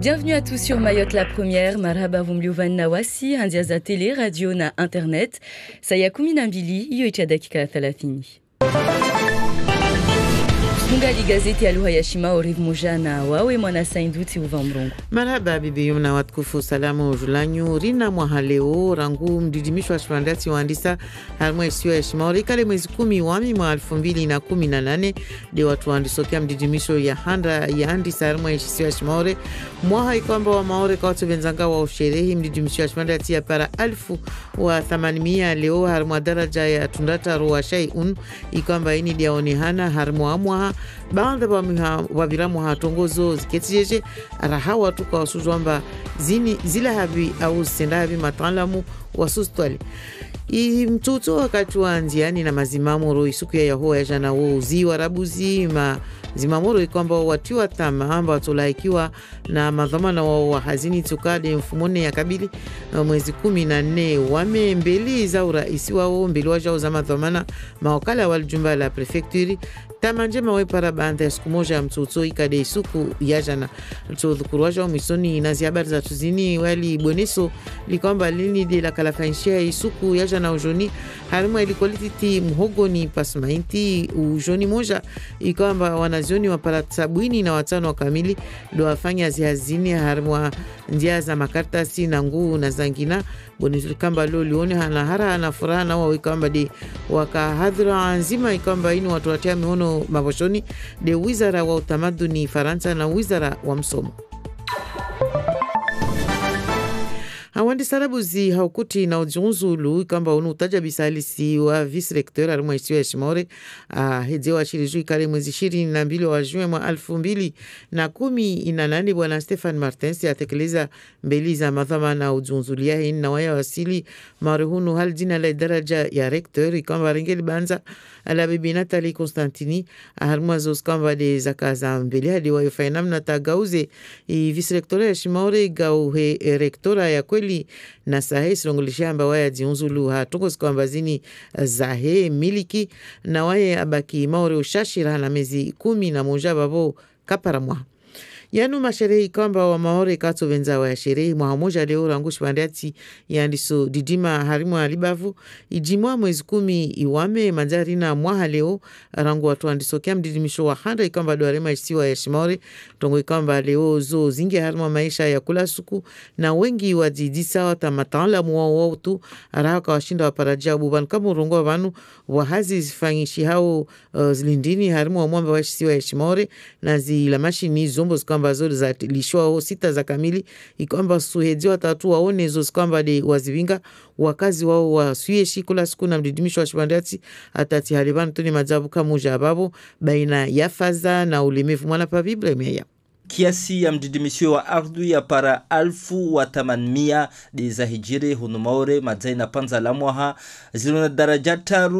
Bienvenue à tous sur Mayotte la première. Marhaba vumliuvan nawasi, handiaza télé, radio na internet. Saya kumi na mbili, hiyo icha dakika 30. Fungali gazeti ya lugha ya Shimao Rive Mujana wawe mwana sainduti uvamrongo. Marhaba bibi yumna watukufu salamu julanyu rina mwahaleo rangu mdidimisho wa shwandati waandisa halmwe isiwa ya Shimao rikale mwezi 10 wami mwa 2018 de watu waandisokea mdidimisho ya handa ya andisa halmwe isiwa ya Shimao mwaha ikwamba wa maore kwa watu benzanga wa usherehi mdidimisho ya shwandati ya para 1800 leo halmwa daraja ya tundata ruwa shai ikwamba ini diaonehana halmwa mwaha baada wabiramu hatongozo ziketijeje raha watu kwa wasuzwamba zila habi au senda habi matalamu wasustwali mtuto wakati wanziani na mazimamoro isuku ya yahoa ya jana uzi warabuzi zimamoro ikwamba watiwa tama amba watolaikiwa na madhamana wa hazini tukade mfumone ya kabili mwezi 14 wame mbeli za uraisi wao mbeli wajao za madhamana mawakala waljumba la prefekturi tamanje mawe para banda siku moja mtuto ikade isuku ya jana tudhukuru wajao misoni inazi habari za tuzini wali boneso likwamba lini de la kalafanshia isuku ya jana ujoni harima ilikolititi mhogoni pasmainti ujoni moja ikwamba wanazioni wapara sabini na watano wa kamili do wafanya zihazini harima ndia za makartasi na nguu na zangina boneso likamba lo lione hana na furaha na wawe kwamba de wakahadhura nzima ikwamba inu watu watia mihono maboshoni de wizara wa utamaduni Faransa na wizara wa msomo. Hawandi sarabuzi haukuti na ujunzulu kamba utaja bisalisi wa vice-recteur alimwa isiwa ya Shimao hejewa shiriju ikale mwezi 22 wa juin mwa 2018 bwana Stefan Martens yatekeleza mbeli za madhama na ujunzulia hii na waya wasili marehunu hal jina la daraja ya recteur kamba rengeli banza ala bibi Nathalie Constantini alimwa zos kamba de zakaza mbeli hadi wa yufainamna tagauze vice-recteur ya Shimao gauhe rectora ya kweli na sahe silongolisha amba waya jiunzulu hatungo sikwamba zini zahe miliki na waye abaki maore ushashira na mezi 11 babo kaparamwa yanu masherehi kwamba wa maore kato venza wa sherehi mwahamoja leo rangushi bandiati yandiso didima harimu alibavu ijimwa mwezi 10 iwame manjarina mwaha leo rangu watu andisokia mdidimisho wa handa ikwamba duarema isiwa ya Shimao tongo ikwamba leo zo zingi harimu maisha ya kula suku na wengi wajidisa wata matala muwa tu arahaka washinda waparajia buban kama urongo wa banu wahazi zifanyishi hao zilindini harimu wa mwamba wa isiwa ya Shimao na zilamashi ni zombo kwamba zori za lishwa sita za kamili ikwamba suhezi watatu waone zo kwamba de wazivinga wakazi wao wasuyeshi kula siku na mdidimisho wa shibandati atati halibani tuni majabu kamuja babo baina ya faza na ulemevu mwana pa Biblia imeya kiasi ya mdidimisho wa ardhi ya para 1800 de za hijiri hunumaore madzai na panza la mwaha zilona daraja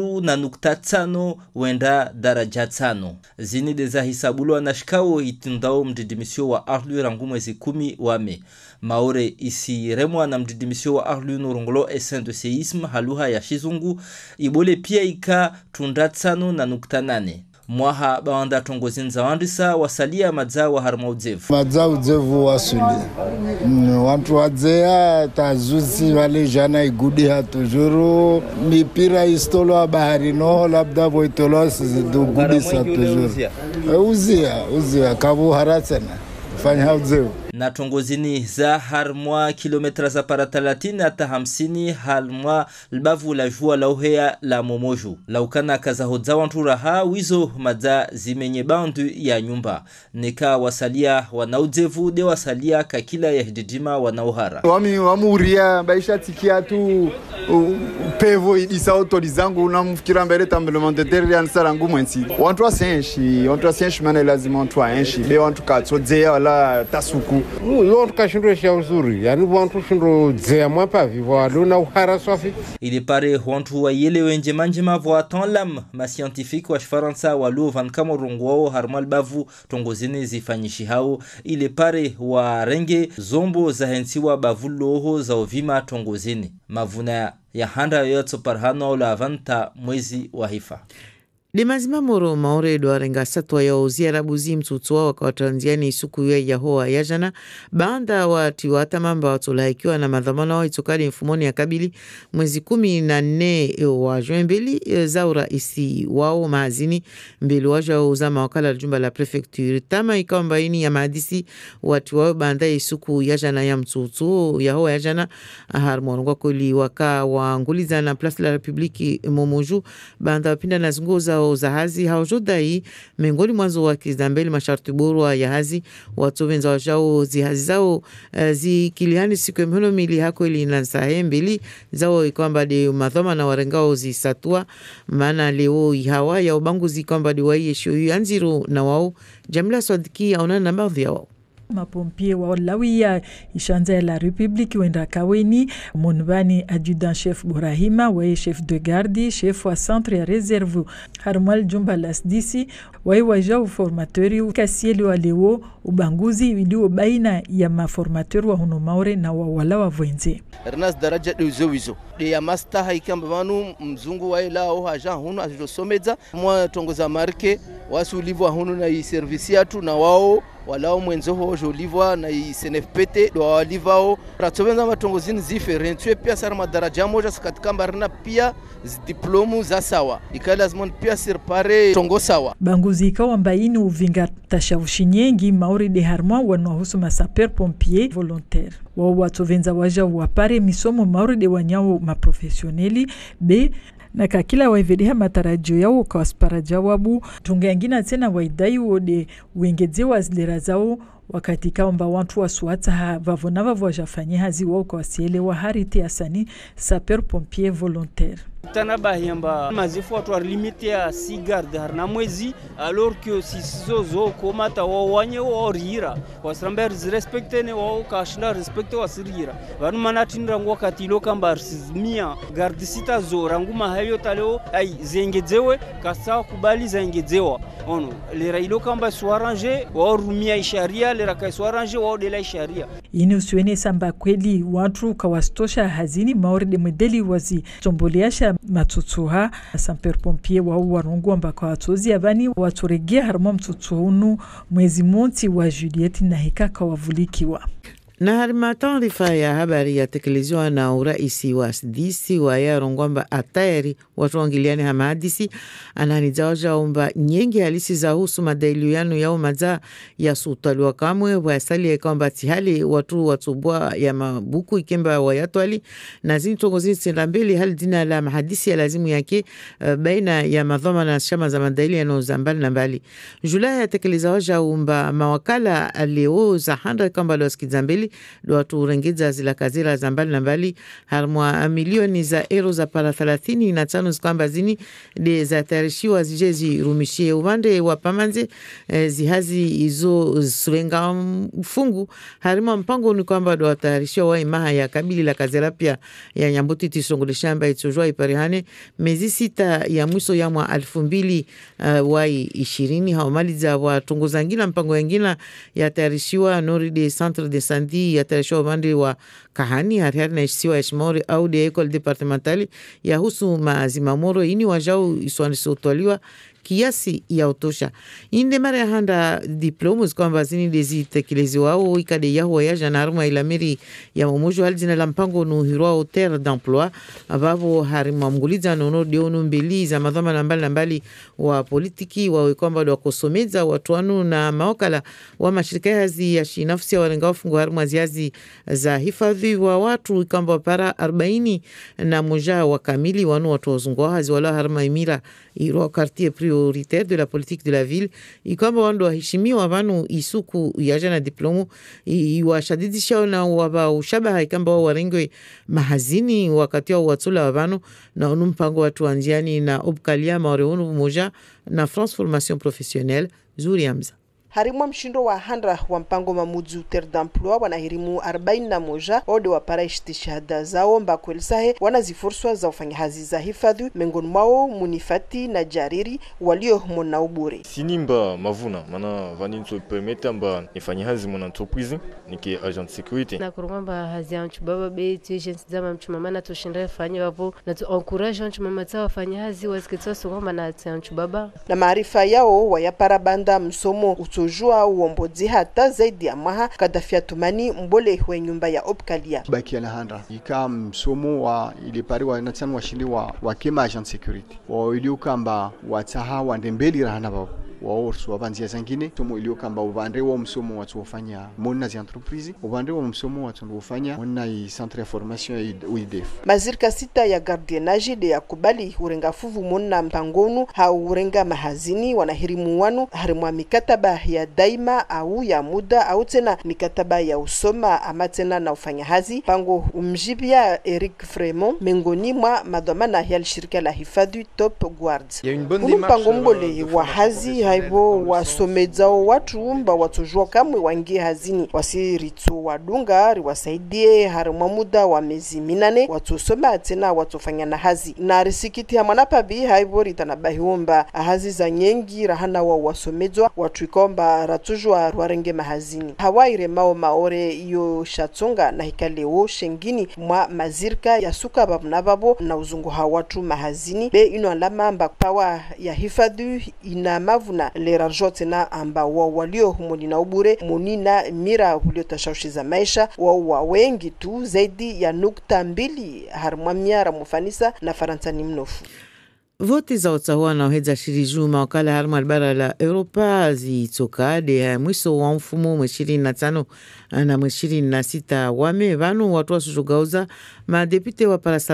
3.5 wenda daraja 5 zini de za hisabulwa na shikao itindao mdidimisho wa ardhi rangu mwezi 10 wame maore isi remwa na mdidimisho wa ardhi nurongolo esen de seisme haluha ya shizungu ibole pia ika tunda 5.8 mwaha bawanda tongozinza wandisa wasalia mazao harmaudzevu mazao wasuli wantu wadzea tazusi wale jana igudi hatujuru mipira istolo wa bahari no labda voitolo sizidugudisa tujuru uzia kavu haratsena fanya haudzevu na tongozini za harmwa kilometra za para 30 hata 50 harmwa lbavu la jua la uhea la momoju laukana kaza hodza wantu raha wizo madza zimenye bandu ya nyumba neka wasalia wanaudzevu de wasalia kakila ya hididima wanauhara wamuria baisha tikia tu pevo idisa autorizangu unamfikira mbele tremblement de terre ansarangu mwensi wantu wasenshi mana lazima wantu waenshi be wantu katsodzea wala tasuku wantu kashindo sha uzuri yani wantu shindo dzea mwapa vivo aluna uhara swafi ile pare wantu wa yele wenje manjema vo atanlam ma scientifique wa Faransa wa lo van kamorongo harmal bavu tongozini zifanyishi hao ile pare wa renge zombo za hensiwa bavulo za ovima tongozini mavuna ya handa yote parhano la vanta mwezi wa hifa de mazima moro maore do arenga satwa ya uzia buzi mtutua wakawatanziani isuku ya hoa ya jana baanda watiwata mamba watulaikiwa na madhamana wa itokadi mfumoni ya kabili mwezi 14 wa juembeli zaura isi wao mahazini mbili waja uzama wakala jumba la prefecture tama ikawa mbaini ya maadisi watiwao baanda isuku ya jana ya mtutu ya hoa ya jana harmonwa kuli waka wanguliza na Place la Republiki Momoju baanda wapinda na zunguza za hazi haujodai miongoni mwanzo wa kizambeli masharti bora ya hazi watu wenza wajao zihazi zao zikiliani siku ya mhono mili hako ili nansahe mbili zao ikwamba di mathoma na warengao zisatua maana leo hawa ya ubanguzi kwamba di waiyesho yanziru na wao Jamila Swadiki aunana na baadhi yao. Mapompie wa lawia ishanza la Republiki wenda kaweni monvani adjudant chef Burahima wa chef de garde chef wa centre ya reserve harmal jumba las disi wa wajao formateur kasieli wa leo ubanguzi ilio baina ya maformateur wa huno maure na wala wa venze Ernest daraja wizo de ya master haikamba banu mzungu wa ilao haja huno azosomeza mwa tongoza marke wasu livwa huno na service yatu na wao walao mwenzo hojo livwa na SNFPT do walivao ratsobenza matongozini ziferentwe pia sar madaraja moja katika mbarna pia diplomu za sawa ikalazimon pia sirpare tongo sawa banguzi ikawa mbaini uvinga tashawishi nyingi mauri de harma wanahusu masaper pompier volontaire wao watovenza waja wapare misomo mauri de wanyao maprofesioneli be na kakila waivedeha matarajio yao kwa waspara jawabu tungengina tena waidai wode uengezewa zilera zao wakati kaomba watu wasuata vavonava wajafanye hazi wao kwa wasielewa hariti asani saper pompier volontaire Tanaba yamba mazifu watu limite ya 6 garde harna mwezi alors que si zozo komata wanye orira wasramber respecte ne wao kashna respecte wasirira vanu manatinda wakati lo kamba mia garde sita zo ranguma hayo taleo ai zengezewe kasa kubali zengezewa ono le railo kamba soarrange wao rumia isharia le rakai soarrange wao de la sharia ini usiwene samba kweli watu kawastosha hazini maori de modeli wazi tomboliasha matutuha samper pompier wa warongo ambako watozi abani waturegea harmo mtutuhunu mwezi monti wa Juliette na hikaka wavulikiwa na harima taarifa ya habari ya tekeleziwa na uraisi wa SDC wa ya rongwamba atayari watu wangiliani hamadisi ananizawaja umba nyengi halisi za husu madailiano yao maza ya sutaliwa kamwe wa asali ya kwamba tihali watu watubwa ya mabuku ikemba wa yatuali na zini tongozini sindambeli hali dina la mahadisi ya lazimu yake baina ya madhoma na shama za madailiano za mbali na mbali Julai ya tekelezawaja umba mawakala leo za handa kamba lo skizambeli do watu urengeza zila kazira za mbali na mbali harmwa milioni za euro za para 35 zikamba zini de za tarishiwa zijezi rumishie ubande wa pamanze zihazi izo surenga mfungu harima mpango ni kwamba do tarishiwa wa imaha ya kabili la kazira pia ya nyambuti tisongole shamba itojwa iparihane mezi 6 ya mwiso ya mwa 2000 wa 20 haumaliza wa tongoza ngina mpango yengina ya tarishiwa nori de centre de santé ya tarishiwa ubande wa kahani harihari na isiwa Eshimori au de école départementale ya husu mazimamoro ini wajau iswanisotwaliwa kiasi ya utosha. Inde mara ya handa diplomus kwa mbazini dezi tekilezi wao ikade yahu ya janaruma ilamiri ya mumujo halzina la mpango nuhirua terre d'emploi ababo harima mguliza nono dionu mbili za madhama na mbali wa politiki wa kwamba wa kusomeza watu wanu na maokala wa mashirika yazi ya shinafsi ya warenga wafungu harima ziazi za hifadhi wa watu kwamba para 40 na moja wa kamili wanu watu wazungu hazi wala harima imira iro quartier prioritaire de la politique de la ville ikwamba wando waheshimiwa vanu isuku ya jana diplomu iwashadidisha na waba ushabaha ikamba warengwe mahazini wakati wa watula wavanu na unumpango watu wanjiani na obkalia maoreunu moja na France Formation Professionnelle Zuri Hamza. harimwa mshindo wa handra wa mpango mamuzu ter d'emploi wanahirimu 41 ode wapara istishahada zao mbakwelisahe wanazifurswa za ufanyahazi za hifadhi miongoni mwao munifati na jariri walio mona ubure sinimba mavuna mana vaninzo permete amba nifanyahazi mona entreprise niki agent security na kurumba hazi anchu baba be agents zama mchumama na tushindre fanya wapo na tu encourage anchu mama tsa wafanyahazi wasikitwa songoma na anchu baba na maarifa yao wayapara banda msomo utojua uombozi hata zaidi ya maha kadafia tumani mbole we nyumba ya opkalia baki na handra ika msomo wa ile pari wa natsan wa shindi wa kema agent security wa ilio kamba wataha wa ndembeli rahana babo waorso wabanzia zingine tomo ilio kamba ubande wa msomo watu wafanya mona za entreprise ubande wa msomo watu wafanya mona i centre de formation UIDF mazirka sita ya gardiennage de yakubali urenga fuvu mona mpangonu hau urenga mahazini wanahirimu wanu harimwa mikataba ya daima au ya muda au tena mikataba ya usoma ama tena na ufanyahazi pango umjibia Eric Fremont mengoni mwa madhamana ya shirika la hifadhi Top Guards mpango mbole wa hazi haibo wasomedzao watu umba watujua kamwe wangie hazini wasiritu wadunga riwasaidie harimwa muda wa miezi 8 watusoma tena watufanya na hazi na risikiti ya mwanapabi haibo ritanabahiomba hazi za nyengi rahana wa wasomedzwa watu ikomba ratujua rwarenge mahazini hawaire mao maore iyo shatunga na hikaleo shengini mwa mazirka ya suka babu na babo na uzungu hawatu mahazini be ino alama mba pawa ya hifadhi ina mavuna lera jote na amba walio humoni na ubure munina mira ulio tashawshiza maisha wa wengi tu zaidi ya 2 harmwa miara mufanisa na Faransani mnofu Voti za Ottawa na uheza shiriju mawakala harma albara la Europa zitokade ya mwiso wa mfumo mweshiri na tano na mweshiri na sita wame vanu watu wa sujugauza madepite wa para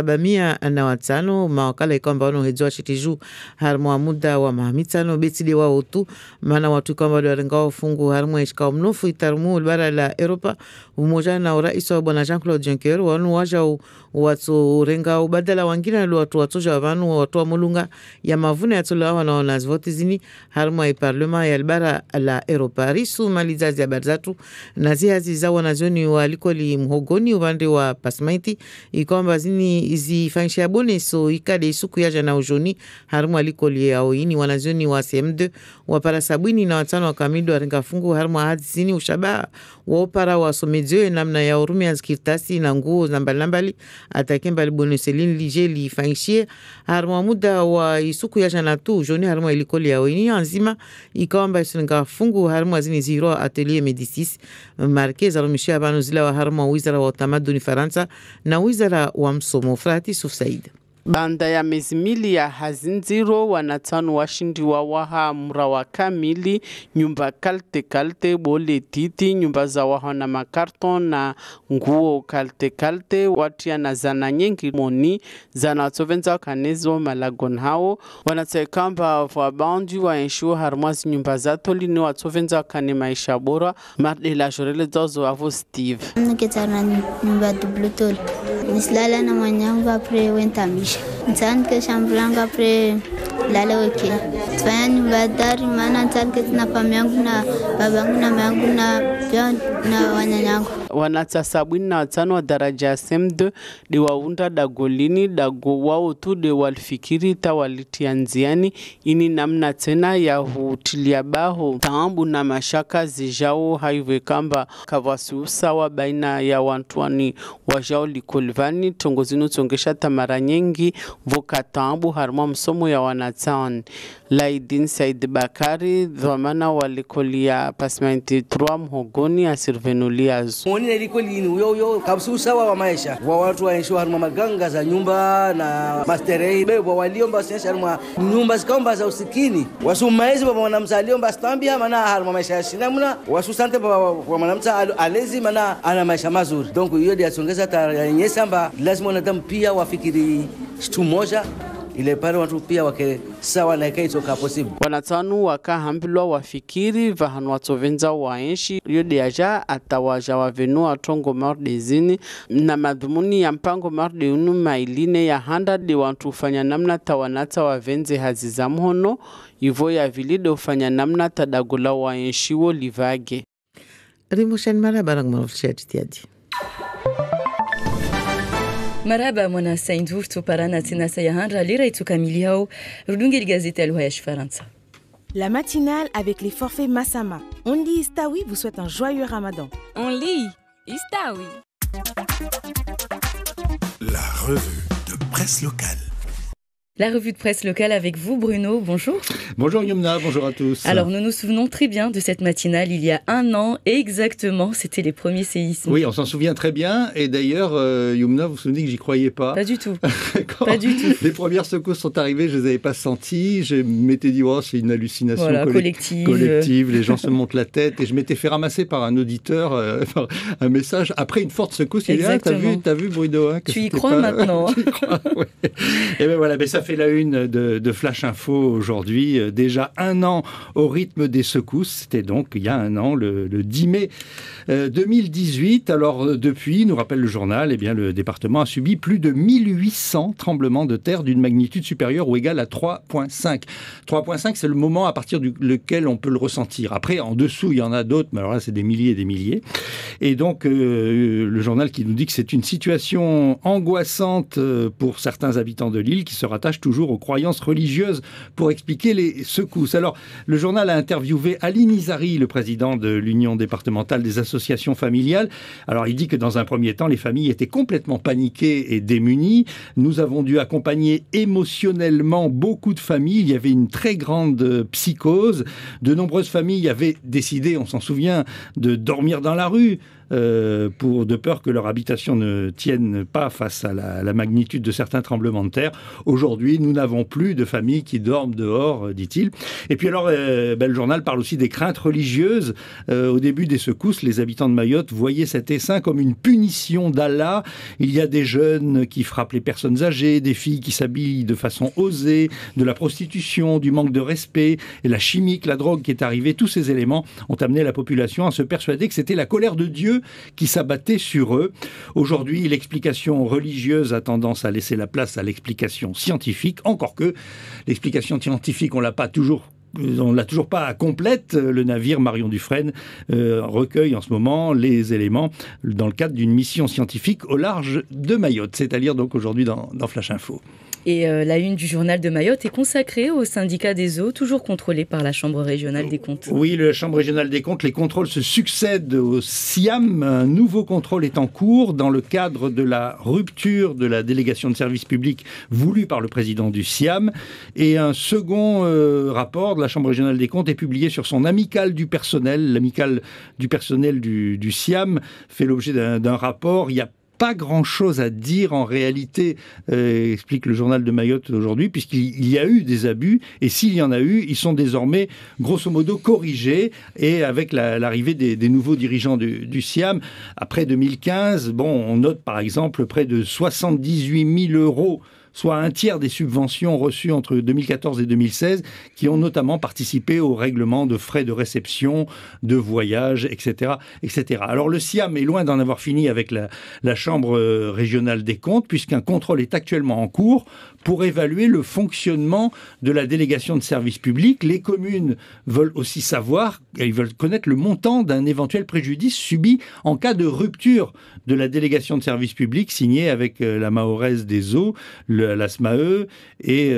705 mawakala ikwamba wano hezo wa shiriju harma muda wa mahamitano betili wa otu mana watu ikwamba warenga fungu harma ishka mnofu itarumu albara la Europa umoja na uraisi wa bwana Jean-Claude Juncker wanu waja watu renga ubadala wangina lu watu watoja wanu watu wa mulunga ya mavuna ya tula wana nazvoti zini harma ya parlema ya albara la Europa risu malizazi ya barzatu na zihazi za wanazioni walikoli mhogoni ubande wa pasmaiti ikwamba zini zifanyisha bone so ikade isuku ya jana ujoni harma walikoli ya oini wanazioni wa CM2 wapara sabini na watano wakamido warenga fungu harma hadi zini ushabaha wopara wa somedzio namna ya urumi ya zikirtasi na nguo nambali atakemba liboneselini lije lifanyishie harma muda wa isuku ya jana tu joni harma ilikoli ya oini anzima ikawamba isunga fungu harma zini ziro atelier Medicis marke za rumishia abanu zila wa harma wizara wa utamaduni Faransa na wizara wa msomo Frati Sufsaid. Banda ya mezimili ya hazinziro wanatano washindi wa waha mrawa kamili nyumba kalte bole titi nyumba za waha na makarton na nguo kalte watia na zana nyengi moni zana tovenza kanezo malagon hao wanatekamba wabandi wa enshuo harmazi nyumba za toli ni watovenza kane maisha bora marde la jorele dozo wavo Steve Nketana nyumba dublutol nislala na manyamba pre wentamisha Ntan ke shambranga pre lale weke. Tufanya nyumba dari maana ntan ke tina pamiangu na babangu na mayangu na pia na wanyanyangu. Wanata 75 wa daraja SM2 de waunda dagolini dago wao tu de walifikiri tawalitia nziani ini namna tena ya hutilia baho taambu na mashaka zijao haiwe kamba kavasi usawa baina ya wantuani wajao likolvani tongozinu tongesha tamara nyengi voka taambu harma msomo ya wanatan Laidin Said Bakari dhamana walikolia pasmenti 3 mhogoni asirvenuliazo Mwoni ilikoli ni uyo kabisa usawa wa maisha wa watu waensho harma maganga za nyumba na masterei bebo waliomba sasa harma nyumba zikaomba za usikini wasumaizi baba wanamzaliomba stambia maana harma maisha ya shinamna wasusante baba wanamza alezi maana ana maisha mazuri donc hiyo ndio yasongeza ta yenyesamba lazima wanadamu pia wafikiri kitu moja ile pale watu pia wake sawa na ikaitoka possible wanatanu wakahambilwa wafikiri vahanu watsovenza waenshi yo deja atawaja wavenu atongo mardezini na madhumuni ya mpango marde unu mailine ya handa de wantu ufanya namna tawanata wavenze hazi za mhono ivo ya vilide ufanya namna tadagula waenshiwo livage Rimoshan marhaba mwanafishati tiadi. Marhaba mwana Saindur tuparana tena sayahandra lira itukamili hao rudungi gazeti alwaya Faransa. La matinale avec les forfaits Massama. On lit Istaoui vous souhaite un joyeux Ramadan. On lit Istaoui. La revue de presse locale. La revue de presse locale avec vous, Bruno. Bonjour. Bonjour Yumna, bonjour à tous. Alors, nous nous souvenons très bien de cette matinale il y a un an exactement. C'était les premiers séismes. Oui, on s'en souvient très bien. Et d'ailleurs, Yumna, vous vous souvenez que j'y croyais pas. Pas du tout. Pas du tout. Les premières secousses sont arrivées, je ne les avais pas senties. Je m'étais dit, oh, c'est une hallucination collective. Les gens se montent la tête. Et je m'étais fait ramasser par un auditeur un message après une forte secousse. Il dit, ah, t'as vu Bruno hein, tu y crois maintenant. Tu y crois, ouais. Et bien voilà, mais ça fait la une de Flash Info aujourd'hui. Déjà un an au rythme des secousses. C'était donc il y a un an, le 10 mai 2018. Alors depuis, nous rappelle le journal, eh bien, le département a subi plus de 1800 tremblements de terre d'une magnitude supérieure ou égale à 3,5. 3,5, c'est le moment à partir duquel on peut le ressentir. Après, en dessous, il y en a d'autres, mais alors là, c'est des milliers et des milliers. Et donc, le journal qui nous dit que c'est une situation angoissante pour certains habitants de l'île qui se rattachent toujours aux croyances religieuses pour expliquer les secousses. Alors, le journal a interviewé Ali Nizari, le président de l'Union départementale des associations familiales. Alors, il dit que dans un premier temps, les familles étaient complètement paniquées et démunies. Nous avons dû accompagner émotionnellement beaucoup de familles. Il y avait une très grande psychose. De nombreuses familles avaient décidé, on s'en souvient, de dormir dans la rue. De peur que leur habitation ne tienne pas face à la magnitude de certains tremblements de terre. Aujourd'hui, nous n'avons plus de familles qui dorment dehors, dit-il. Et puis alors, le journal parle aussi des craintes religieuses. Au début des secousses, les habitants de Mayotte voyaient cet essaim comme une punition d'Allah. Il y a des jeunes qui frappent les personnes âgées, des filles qui s'habillent de façon osée, de la prostitution, du manque de respect, et la chimique, la drogue qui est arrivée. Tous ces éléments ont amené la population à se persuader que c'était la colère de Dieu qui s'abattait sur eux. Aujourd'hui, l'explication religieuse a tendance à laisser la place à l'explication scientifique, encore que l'explication scientifique, on l'a toujours pas complète. Le navire Marion Dufresne recueille en ce moment les éléments dans le cadre d'une mission scientifique au large de Mayotte. C'est à lire donc aujourd'hui dans Flash Info. Et la une du journal de Mayotte est consacrée au syndicat des eaux, toujours contrôlé par la Chambre régionale des comptes. Oui, la Chambre régionale des comptes, les contrôles se succèdent au SIAM. Un nouveau contrôle est en cours dans le cadre de la rupture de la délégation de service public voulue par le président du SIAM. Et un second rapport de la Chambre régionale des comptes est publié sur son amicale du personnel. L'amicale du personnel du SIAM fait l'objet d'un rapport. Il y a pas grand-chose à dire en réalité, explique le journal de Mayotte aujourd'hui, puisqu'il y a eu des abus, et s'il y en a eu, ils sont désormais grosso modo corrigés, et avec l'arrivée des nouveaux dirigeants du SIAM, après 2015, on note par exemple près de 78 000 euros, soit un tiers des subventions reçues entre 2014 et 2016, qui ont notamment participé au règlement de frais de réception, de voyage, etc., etc. Alors le SIAM est loin d'en avoir fini avec la Chambre régionale des comptes, puisqu'un contrôle est actuellement en cours pour évaluer le fonctionnement de la délégation de service public. Les communes veulent aussi savoir, ils veulent connaître le montant d'un éventuel préjudice subi en cas de rupture de la délégation de service public signée avec la Mahoraize des eaux, la SMAE et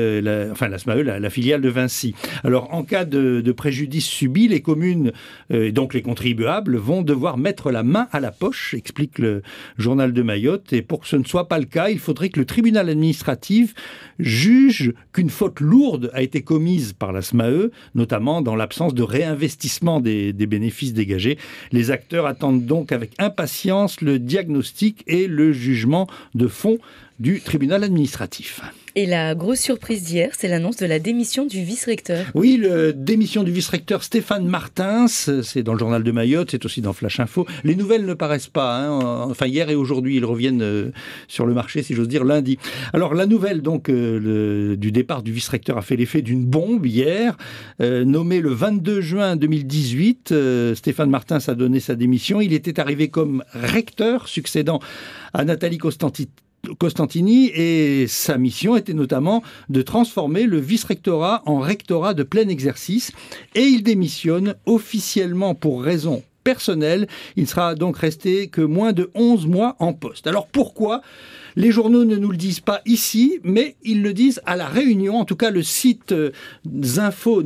la filiale de Vinci. Alors, en cas de préjudice subi, les communes, donc les contribuables, vont devoir mettre la main à la poche, explique le journal de Mayotte. Et pour que ce ne soit pas le cas, il faudrait que le tribunal administratif juge qu'une faute lourde a été commise par la SMAE, notamment dans l'absence de réinvestissement des bénéfices dégagés. Les acteurs attendent donc avec impatience le diagnostic et le jugement de fond du tribunal administratif. Et la grosse surprise d'hier, c'est l'annonce de la démission du vice-recteur. Oui, la démission du vice-recteur Stéphane Martins, c'est dans le journal de Mayotte, c'est aussi dans Flash Info. Les nouvelles ne paraissent pas, enfin hier et aujourd'hui, ils reviennent sur le marché, si j'ose dire, lundi. Alors la nouvelle donc du départ du vice-recteur a fait l'effet d'une bombe hier. Nommé le 22 juin 2018, Stéphane Martins a donné sa démission. Il était arrivé comme recteur, succédant à Nathalie Costantini, et sa mission était notamment de transformer le vice-rectorat en rectorat de plein exercice, et il démissionne officiellement pour raison personnelle. Il ne sera donc resté que moins de 11 mois en poste. Alors pourquoi ? Les journaux ne nous le disent pas ici, mais ils le disent à La Réunion. En tout cas, le site Zinfo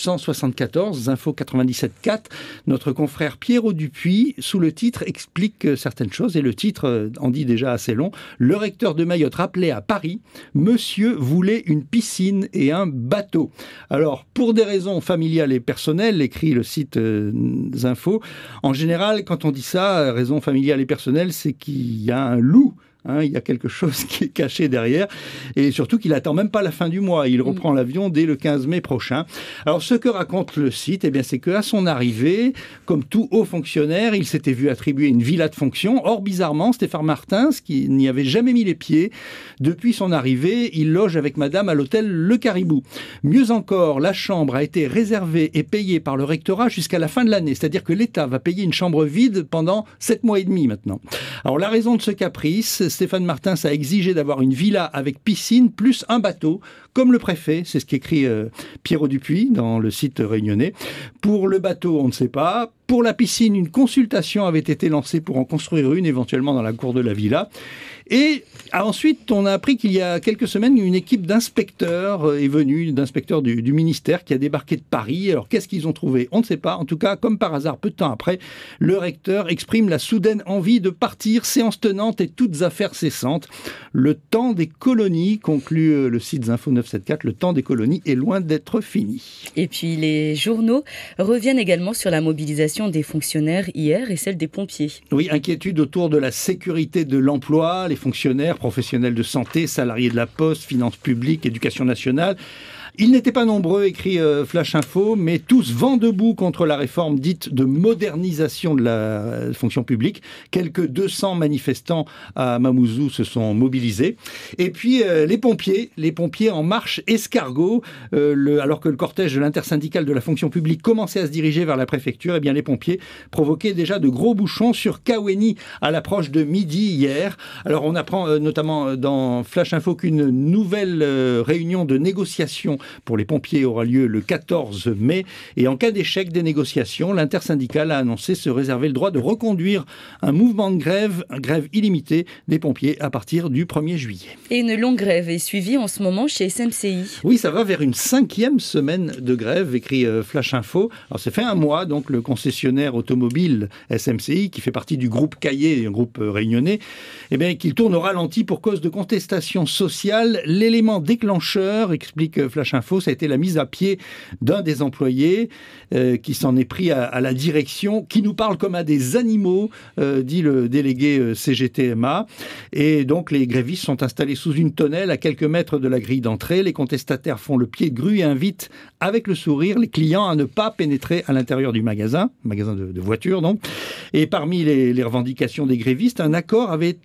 974, Zinfo 97.4, notre confrère Pierrot Dupuis, sous le titre, explique certaines choses. Et le titre en dit déjà assez long. Le recteur de Mayotte rappelait à Paris, monsieur voulait une piscine et un bateau. Alors, pour des raisons familiales et personnelles, écrit le site Zinfo, en général, quand on dit ça, raison familiale et personnelle, c'est qu'il y a un loup. Il y a quelque chose qui est caché derrière, et surtout qu'il n'attend même pas la fin du mois. Il reprend l'avion dès le 15 mai prochain. Alors, ce que raconte le site, c'est qu'à son arrivée, comme tout haut fonctionnaire, il s'était vu attribuer une villa de fonction. Or, bizarrement, Stéphane Martins, qui n'y avait jamais mis les pieds, depuis son arrivée, il loge avec madame à l'hôtel Le Caribou. Mieux encore, la chambre a été réservée et payée par le rectorat jusqu'à la fin de l'année. C'est-à-dire que l'État va payer une chambre vide pendant 7 mois et demi maintenant. Alors, la raison de ce caprice, Stéphane Martins a exigé d'avoir une villa avec piscine plus un bateau, comme le préfet, c'est ce qu'écrit Pierrot Dupuis dans le site réunionnais. Pour le bateau, on ne sait pas. Pour la piscine, une consultation avait été lancée pour en construire une, éventuellement dans la cour de la villa. Et ensuite, on a appris qu'il y a quelques semaines, une équipe d'inspecteurs est venue, d'inspecteurs du ministère, qui a débarqué de Paris. Alors, qu'est-ce qu'ils ont trouvé ? On ne sait pas. En tout cas, comme par hasard, peu de temps après, le recteur exprime la soudaine envie de partir, séance tenante et toutes affaires cessantes. Le temps des colonies, conclut le site Zinfo 974, le temps des colonies est loin d'être fini. Et puis, les journaux reviennent également sur la mobilisation des fonctionnaires hier et celle des pompiers. Oui, inquiétude autour de la sécurité de l'emploi. Les fonctionnaires, professionnels de santé, salariés de la Poste, finances publiques, éducation nationale. Ils n'étaient pas nombreux, écrit Flash Info, mais tous vent debout contre la réforme dite de modernisation de la fonction publique. Quelques 200 manifestants à Mamoudzou se sont mobilisés. Et puis les pompiers en marche escargot, alors que le cortège de l'intersyndicale de la fonction publique commençait à se diriger vers la préfecture, les pompiers provoquaient déjà de gros bouchons sur Kaweni à l'approche de midi hier. Alors on apprend notamment dans Flash Info qu'une nouvelle réunion de négociation pour les pompiers aura lieu le 14 mai. Et en cas d'échec des négociations, l'intersyndicale a annoncé se réserver le droit de reconduire un mouvement de grève illimitée des pompiers à partir du 1er juillet. Et une longue grève est suivie en ce moment chez SMCI. Oui, ça va vers une 5e semaine de grève, écrit Flash Info. Alors, ça fait un mois, donc, le concessionnaire automobile SMCI, qui fait partie du groupe Caillé, un groupe réunionnais, qu'il tourne au ralenti pour cause de contestation sociale. L'élément déclencheur, explique Flash Info, ça a été la mise à pied d'un des employés qui s'en est pris à la direction, qui nous parle comme à des animaux, dit le délégué CGTMA. Et donc les grévistes sont installés sous une tonnelle à quelques mètres de la grille d'entrée. Les contestataires font le pied de grue et invitent avec le sourire les clients à ne pas pénétrer à l'intérieur du magasin de voitures donc. Et parmi les revendications des grévistes, un accord avait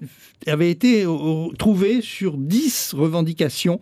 été trouvé sur 10 revendications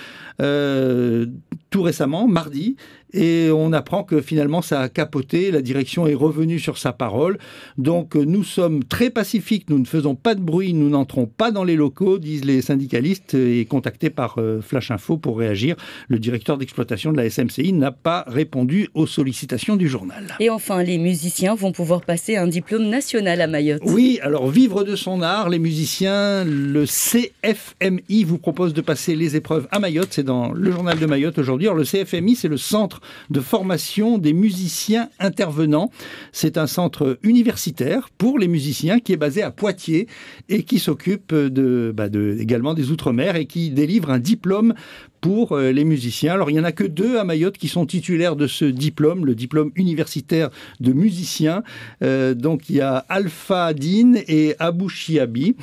tout récemment, mardi, et on apprend que finalement ça a capoté, la direction est revenue sur sa parole. Donc nous sommes très pacifiques, nous ne faisons pas de bruit, nous n'entrons pas dans les locaux, disent les syndicalistes, et contactés par Flash Info pour réagir, le directeur d'exploitation de la SMCI n'a pas répondu aux sollicitations du journal. Et enfin, les musiciens vont pouvoir passer un diplôme national à Mayotte. Oui, alors vivre de son art, les musiciens, le CFMI vous propose de passer les épreuves à Mayotte, c'est dans le journal de Mayotte aujourd'hui. Alors le CFMI, c'est le centre de formation des musiciens intervenants. C'est un centre universitaire pour les musiciens qui est basé à Poitiers et qui s'occupe également des Outre-mer et qui délivre un diplôme pour les musiciens. Alors, il n'y en a que 2 à Mayotte qui sont titulaires de ce diplôme, le diplôme universitaire de musicien. Donc, il y a Alpha Din et Abou Chiabi.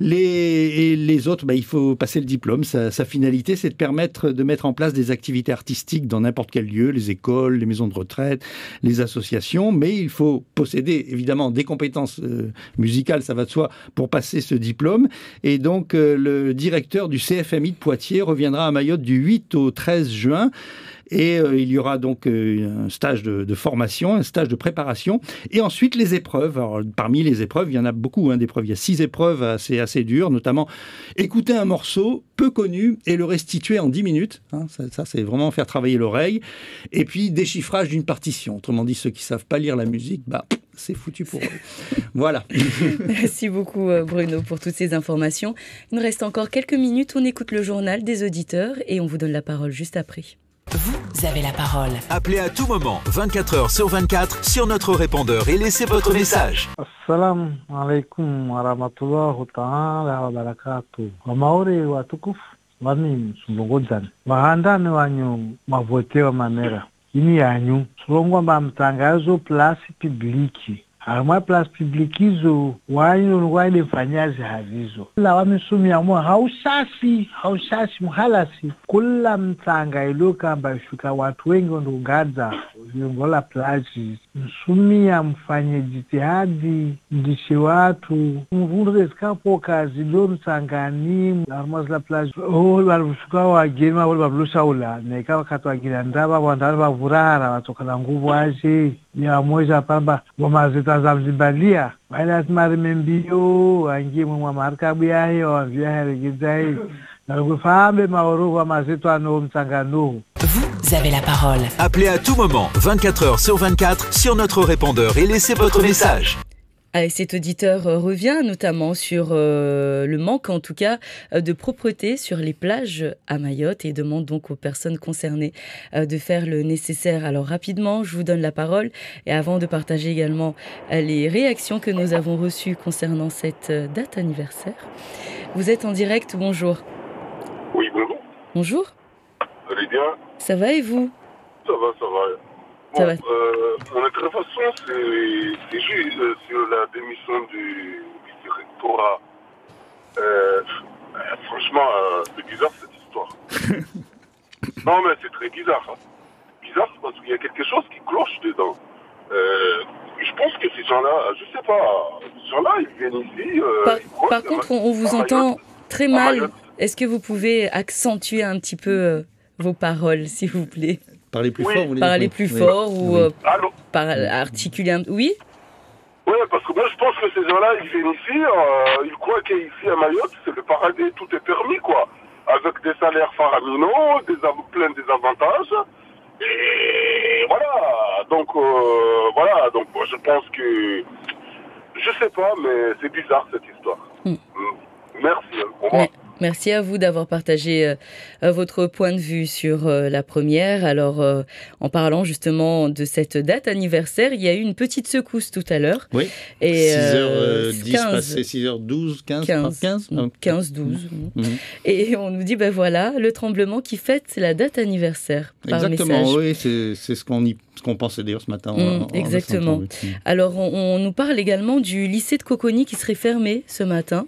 Les autres, il faut passer le diplôme. Sa finalité, c'est de permettre de mettre en place des activités artistiques dans n'importe quel lieu, les écoles, les maisons de retraite, les associations. Mais il faut posséder, évidemment, des compétences musicales, ça va de soi, pour passer ce diplôme. Et donc, le directeur du CFMI de Poitiers reviendra à Mayotte du 8 au 13 juin. Et il y aura donc un stage de formation, un stage de préparation, et ensuite les épreuves. Alors, parmi les épreuves, il y en a beaucoup d'épreuves. Il y a 6 épreuves assez dures, notamment écouter un morceau peu connu et le restituer en 10 minutes. Ça, c'est vraiment faire travailler l'oreille. Et puis, déchiffrage d'une partition. Autrement dit, ceux qui ne savent pas lire la musique, c'est foutu pour eux. Voilà. Merci beaucoup Bruno pour toutes ces informations. Il nous reste encore quelques minutes. On écoute le journal des auditeurs et on vous donne la parole juste après. Vous avez la parole. Appelez à tout moment, 24 heures sur 24, sur notre répondeur et laissez votre message. Assalamu alaikum wa rahmatullahi ta'ala wa barakatuh. Wamaore watukufu wami msumbongozani. Wahandani wanyu mavotewa manera. Ini yanyu. Sulongwa mba mtangazo plasi publiki. Harumwa plasi publiki hizo wanyu waile fanyazi hazizo. La wamisumi ya mwa hausasi mhalasi. Kula mtanga iluka mba shuka watu wengi ndugaza viongola plaji. Msumi ya mfanye jitihadi mdishi watu. Mvundu zikapo kazi do mtangani. Harumwa zila plaji. Walushuka wageni wale wablusha ula. Neka wakati wageni ndaba wandani wavurara watokala nguvu aje. Ya moja pamba wamazita za mzibalia. Wale atimari membio wangi mwa markabu yae wavia heregizae. Na kufahambe maoru wamazito ano mtangano. Vous avez la parole. Appelez à tout moment, 24 heures sur 24, sur notre répondeur et laissez votre message. Cet auditeur revient notamment sur le manque, en tout cas, de propreté sur les plages à Mayotte et demande donc aux personnes concernées de faire le nécessaire. Alors rapidement, je vous donne la parole et avant de partager également les réactions que nous avons reçues concernant cette date anniversaire. Vous êtes en direct, bonjour. Oui, bonjour. Bonjour. Vous allez bien? Ça va et vous? Ça va, ça va. Bon, mon intervention, c'est juste sur la démission du vice-rectorat. Franchement, c'est bizarre cette histoire. Non, mais c'est très bizarre. Bizarre parce qu'il y a quelque chose qui cloche dedans. Je pense que ces gens-là, je sais pas, ces gens-là, ils viennent ici. Par contre, on vous entend très mal. Est-ce que vous pouvez accentuer un petit peu vos paroles, s'il vous plaît? Parler plus fort, vous voulez dire? Parler plus fort ou articuler un... Oui. Oui, parce que moi je pense que ces gens-là, ils viennent ici, ils croient qu'ici à Mayotte, c'est le paradis, tout est permis, quoi. Avec des salaires faraminaux, plein des avantages. Et voilà, donc moi je pense que... Je sais pas, mais c'est bizarre cette histoire. Merci, au revoir. Merci à vous d'avoir partagé votre point de vue sur la première. Alors, en parlant justement de cette date anniversaire, il y a eu une petite secousse tout à l'heure. Oui, et 6h10 passé 6h12, 15, 12. Et on nous dit, voilà, le tremblement qui fête la date anniversaire. Exactement, message. Oui, c'est ce qu'on pensait d'ailleurs ce matin. Exactement. Alors, on nous parle également du lycée de Coconi qui serait fermé ce matin.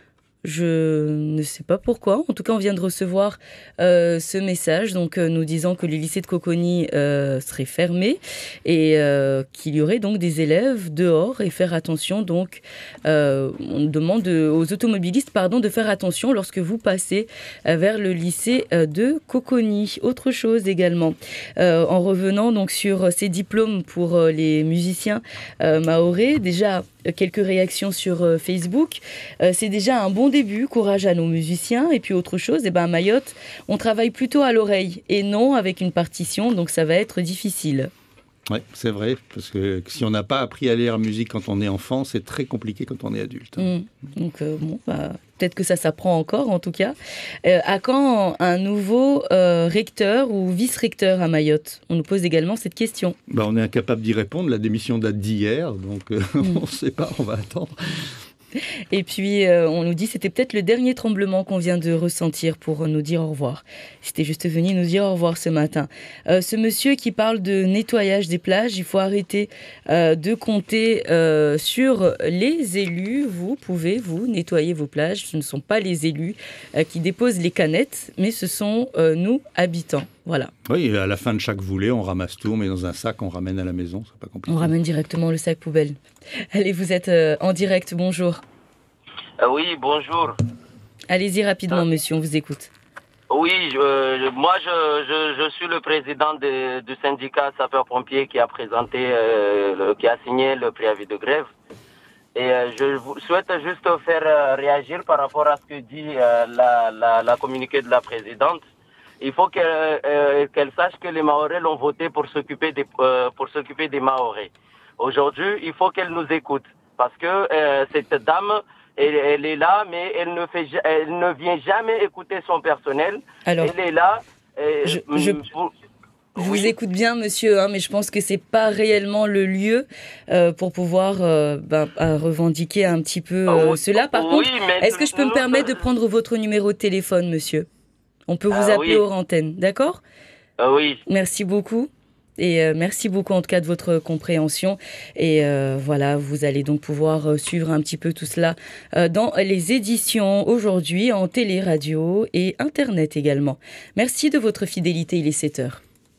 Je ne sais pas pourquoi. En tout cas, on vient de recevoir ce message, donc nous disant que le lycée de Coconi serait fermé et qu'il y aurait donc des élèves dehors et faire attention. Donc, on demande aux automobilistes, de faire attention lorsque vous passez vers le lycée de Coconi. Autre chose également, en revenant donc sur ces diplômes pour les musiciens mahorais, déjà. Quelques réactions sur Facebook. C'est déjà un bon début. Courage à nos musiciens. Et puis autre chose, à Mayotte, on travaille plutôt à l'oreille et non avec une partition, donc ça va être difficile. Oui, c'est vrai, parce que si on n'a pas appris à lire la musique quand on est enfant, c'est très compliqué quand on est adulte. Donc, peut-être que ça s'apprend encore, en tout cas. À quand un nouveau recteur ou vice-recteur à Mayotte? On nous pose également cette question. On est incapable d'y répondre. La démission date d'hier, donc on ne sait pas, on va attendre. Et puis, on nous dit que c'était peut-être le dernier tremblement qu'on vient de ressentir pour nous dire au revoir. C'était juste venu nous dire au revoir ce matin. Ce monsieur qui parle de nettoyage des plages, il faut arrêter de compter sur les élus. Vous pouvez, vous, nettoyer vos plages. Ce ne sont pas les élus qui déposent les canettes, mais ce sont nous, habitants. Voilà. Oui, à la fin de chaque voulée, on ramasse tout, on met dans un sac, on ramène à la maison, c'est pas compliqué. On ramène directement le sac poubelle. Allez, vous êtes en direct, bonjour. Oui, bonjour. Allez-y rapidement, monsieur, on vous écoute. Oui, moi je suis le président du syndicat sapeurs-pompiers qui a présenté, qui a signé le préavis de grève. Et je souhaite juste faire réagir par rapport à ce que dit la communiqué de la présidente. Il faut qu'elle sache que les Mahorais l'ont voté pour s'occuper des Mahorais. Aujourd'hui, il faut qu'elle nous écoute parce que cette dame, elle est là, mais elle ne vient jamais écouter son personnel. Alors, elle est là. Je vous écoute bien, monsieur, mais je pense que c'est pas réellement le lieu pour pouvoir revendiquer un petit peu cela. Par contre, est-ce que je peux me permettre de prendre votre numéro de téléphone, monsieur ? On peut vous appeler hors antenne, d'accord ? Oui. Merci beaucoup. Et merci beaucoup en tout cas de votre compréhension. Et voilà, vous allez donc pouvoir suivre un petit peu tout cela dans les éditions aujourd'hui en télé, radio et internet également. Merci de votre fidélité, il est 7h.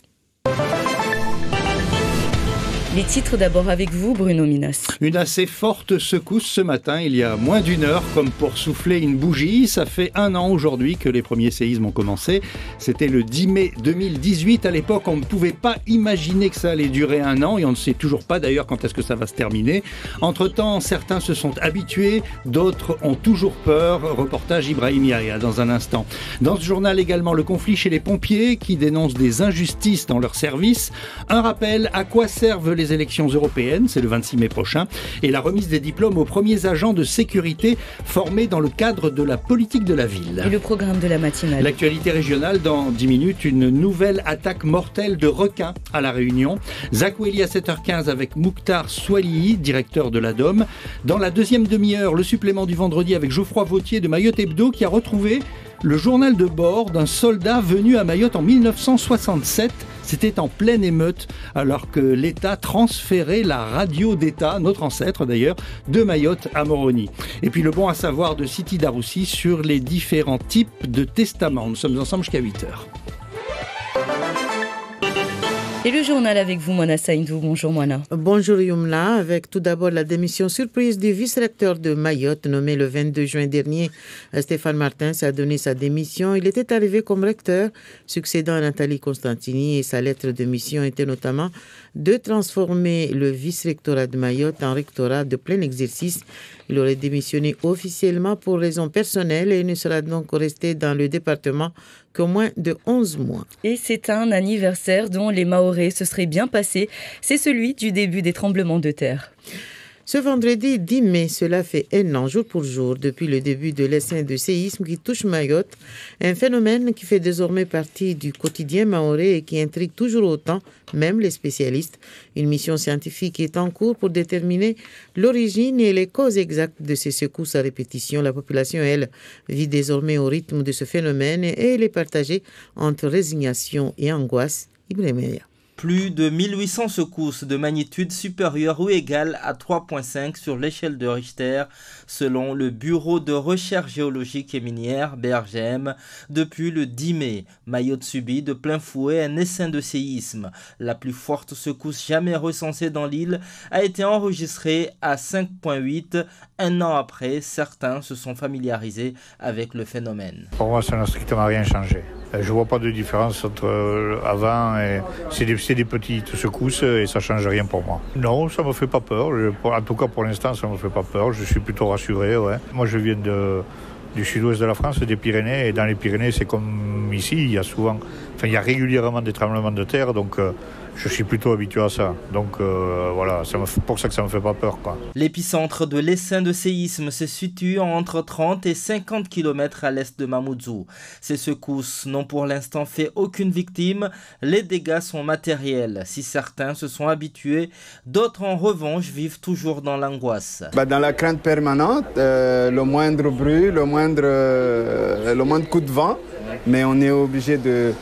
Les titres d'abord avec vous, Bruno Minas. Une assez forte secousse ce matin, il y a moins d'une heure, comme pour souffler une bougie. Ça fait 1 an aujourd'hui que les premiers séismes ont commencé. C'était le 10 mai 2018. À l'époque, on ne pouvait pas imaginer que ça allait durer 1 an et on ne sait toujours pas d'ailleurs quand est-ce que ça va se terminer. Entre-temps, certains se sont habitués, d'autres ont toujours peur. Reportage Ibrahim Yahya dans un instant. Dans ce journal également, le conflit chez les pompiers qui dénoncent des injustices dans leur service. Un rappel, à quoi servent les élections européennes, c'est le 26 mai prochain, et la remise des diplômes aux premiers agents de sécurité formés dans le cadre de la politique de la ville. Et le programme de la matinale. L'actualité régionale, dans 10 minutes, une nouvelle attaque mortelle de requins à La Réunion. Zakweli à 7h15 avec Mouktar Swalihi, directeur de la DOM. Dans la deuxième demi-heure, le supplément du vendredi avec Geoffroy Vautier de Mayotte Hebdo qui a retrouvé le journal de bord d'un soldat venu à Mayotte en 1967. C'était en pleine émeute, alors que l'État transférait la radio d'État, notre ancêtre d'ailleurs, de Mayotte à Moroni. Et puis le bon à savoir de Siti Daroussi sur les différents types de testaments. Nous sommes ensemble jusqu'à 8h. Et le journal avec vous, Moana Saïndou. Bonjour, Moana. Bonjour, Yumna. Avec tout d'abord la démission surprise du vice-recteur de Mayotte, nommé le 22 juin dernier. Stéphane Martins a donné sa démission. Il était arrivé comme recteur, succédant à Nathalie Constantini, et sa lettre de mission était notamment de transformer le vice-rectorat de Mayotte en rectorat de plein exercice. Il aurait démissionné officiellement pour raisons personnelles et ne sera donc resté dans le département qu'au moins de 11 mois. Et c'est un anniversaire dont les Mahorais se seraient bien passés. C'est celui du début des tremblements de terre. Ce vendredi 10 mai, cela fait 1 an, jour pour jour, depuis le début de l'essaim de séisme qui touche Mayotte, un phénomène qui fait désormais partie du quotidien mahorais et qui intrigue toujours autant, même les spécialistes. Une mission scientifique est en cours pour déterminer l'origine et les causes exactes de ces secousses à répétition. La population, elle, vit désormais au rythme de ce phénomène et elle est partagée entre résignation et angoisse. Ibrahim Yahya. Plus de 1800 secousses de magnitude supérieure ou égale à 3,5 sur l'échelle de Richter, selon le Bureau de recherche géologique et minière, BRGM. Depuis le 10 mai, Mayotte subit de plein fouet un essaim de séisme. La plus forte secousse jamais recensée dans l'île a été enregistrée à 5,8. 1 an après, certains se sont familiarisés avec le phénomène. Pour moi, ça n'a strictement rien changé. Je ne vois pas de différence entre avant et c'est des petites secousses et ça ne change rien pour moi. Non, ça ne me fait pas peur. En tout cas, pour l'instant, ça ne me fait pas peur. Je suis plutôt rassuré. Ouais. Moi, je viens du sud-ouest de la France, des Pyrénées. Et dans les Pyrénées, c'est comme ici. Il y a régulièrement des tremblements de terre. Donc, je suis plutôt habitué à ça. Donc voilà, c'est pour ça que ça ne me fait pas peur, quoi. L'épicentre de l'essaim de séisme se situe entre 30 et 50 km à l'est de Mamoudzou. Ces secousses n'ont pour l'instant fait aucune victime. Les dégâts sont matériels. Si certains se sont habitués, d'autres en revanche vivent toujours dans l'angoisse. Dans la crainte permanente, le moindre bruit, le moindre coup de vent, mais on est obligé de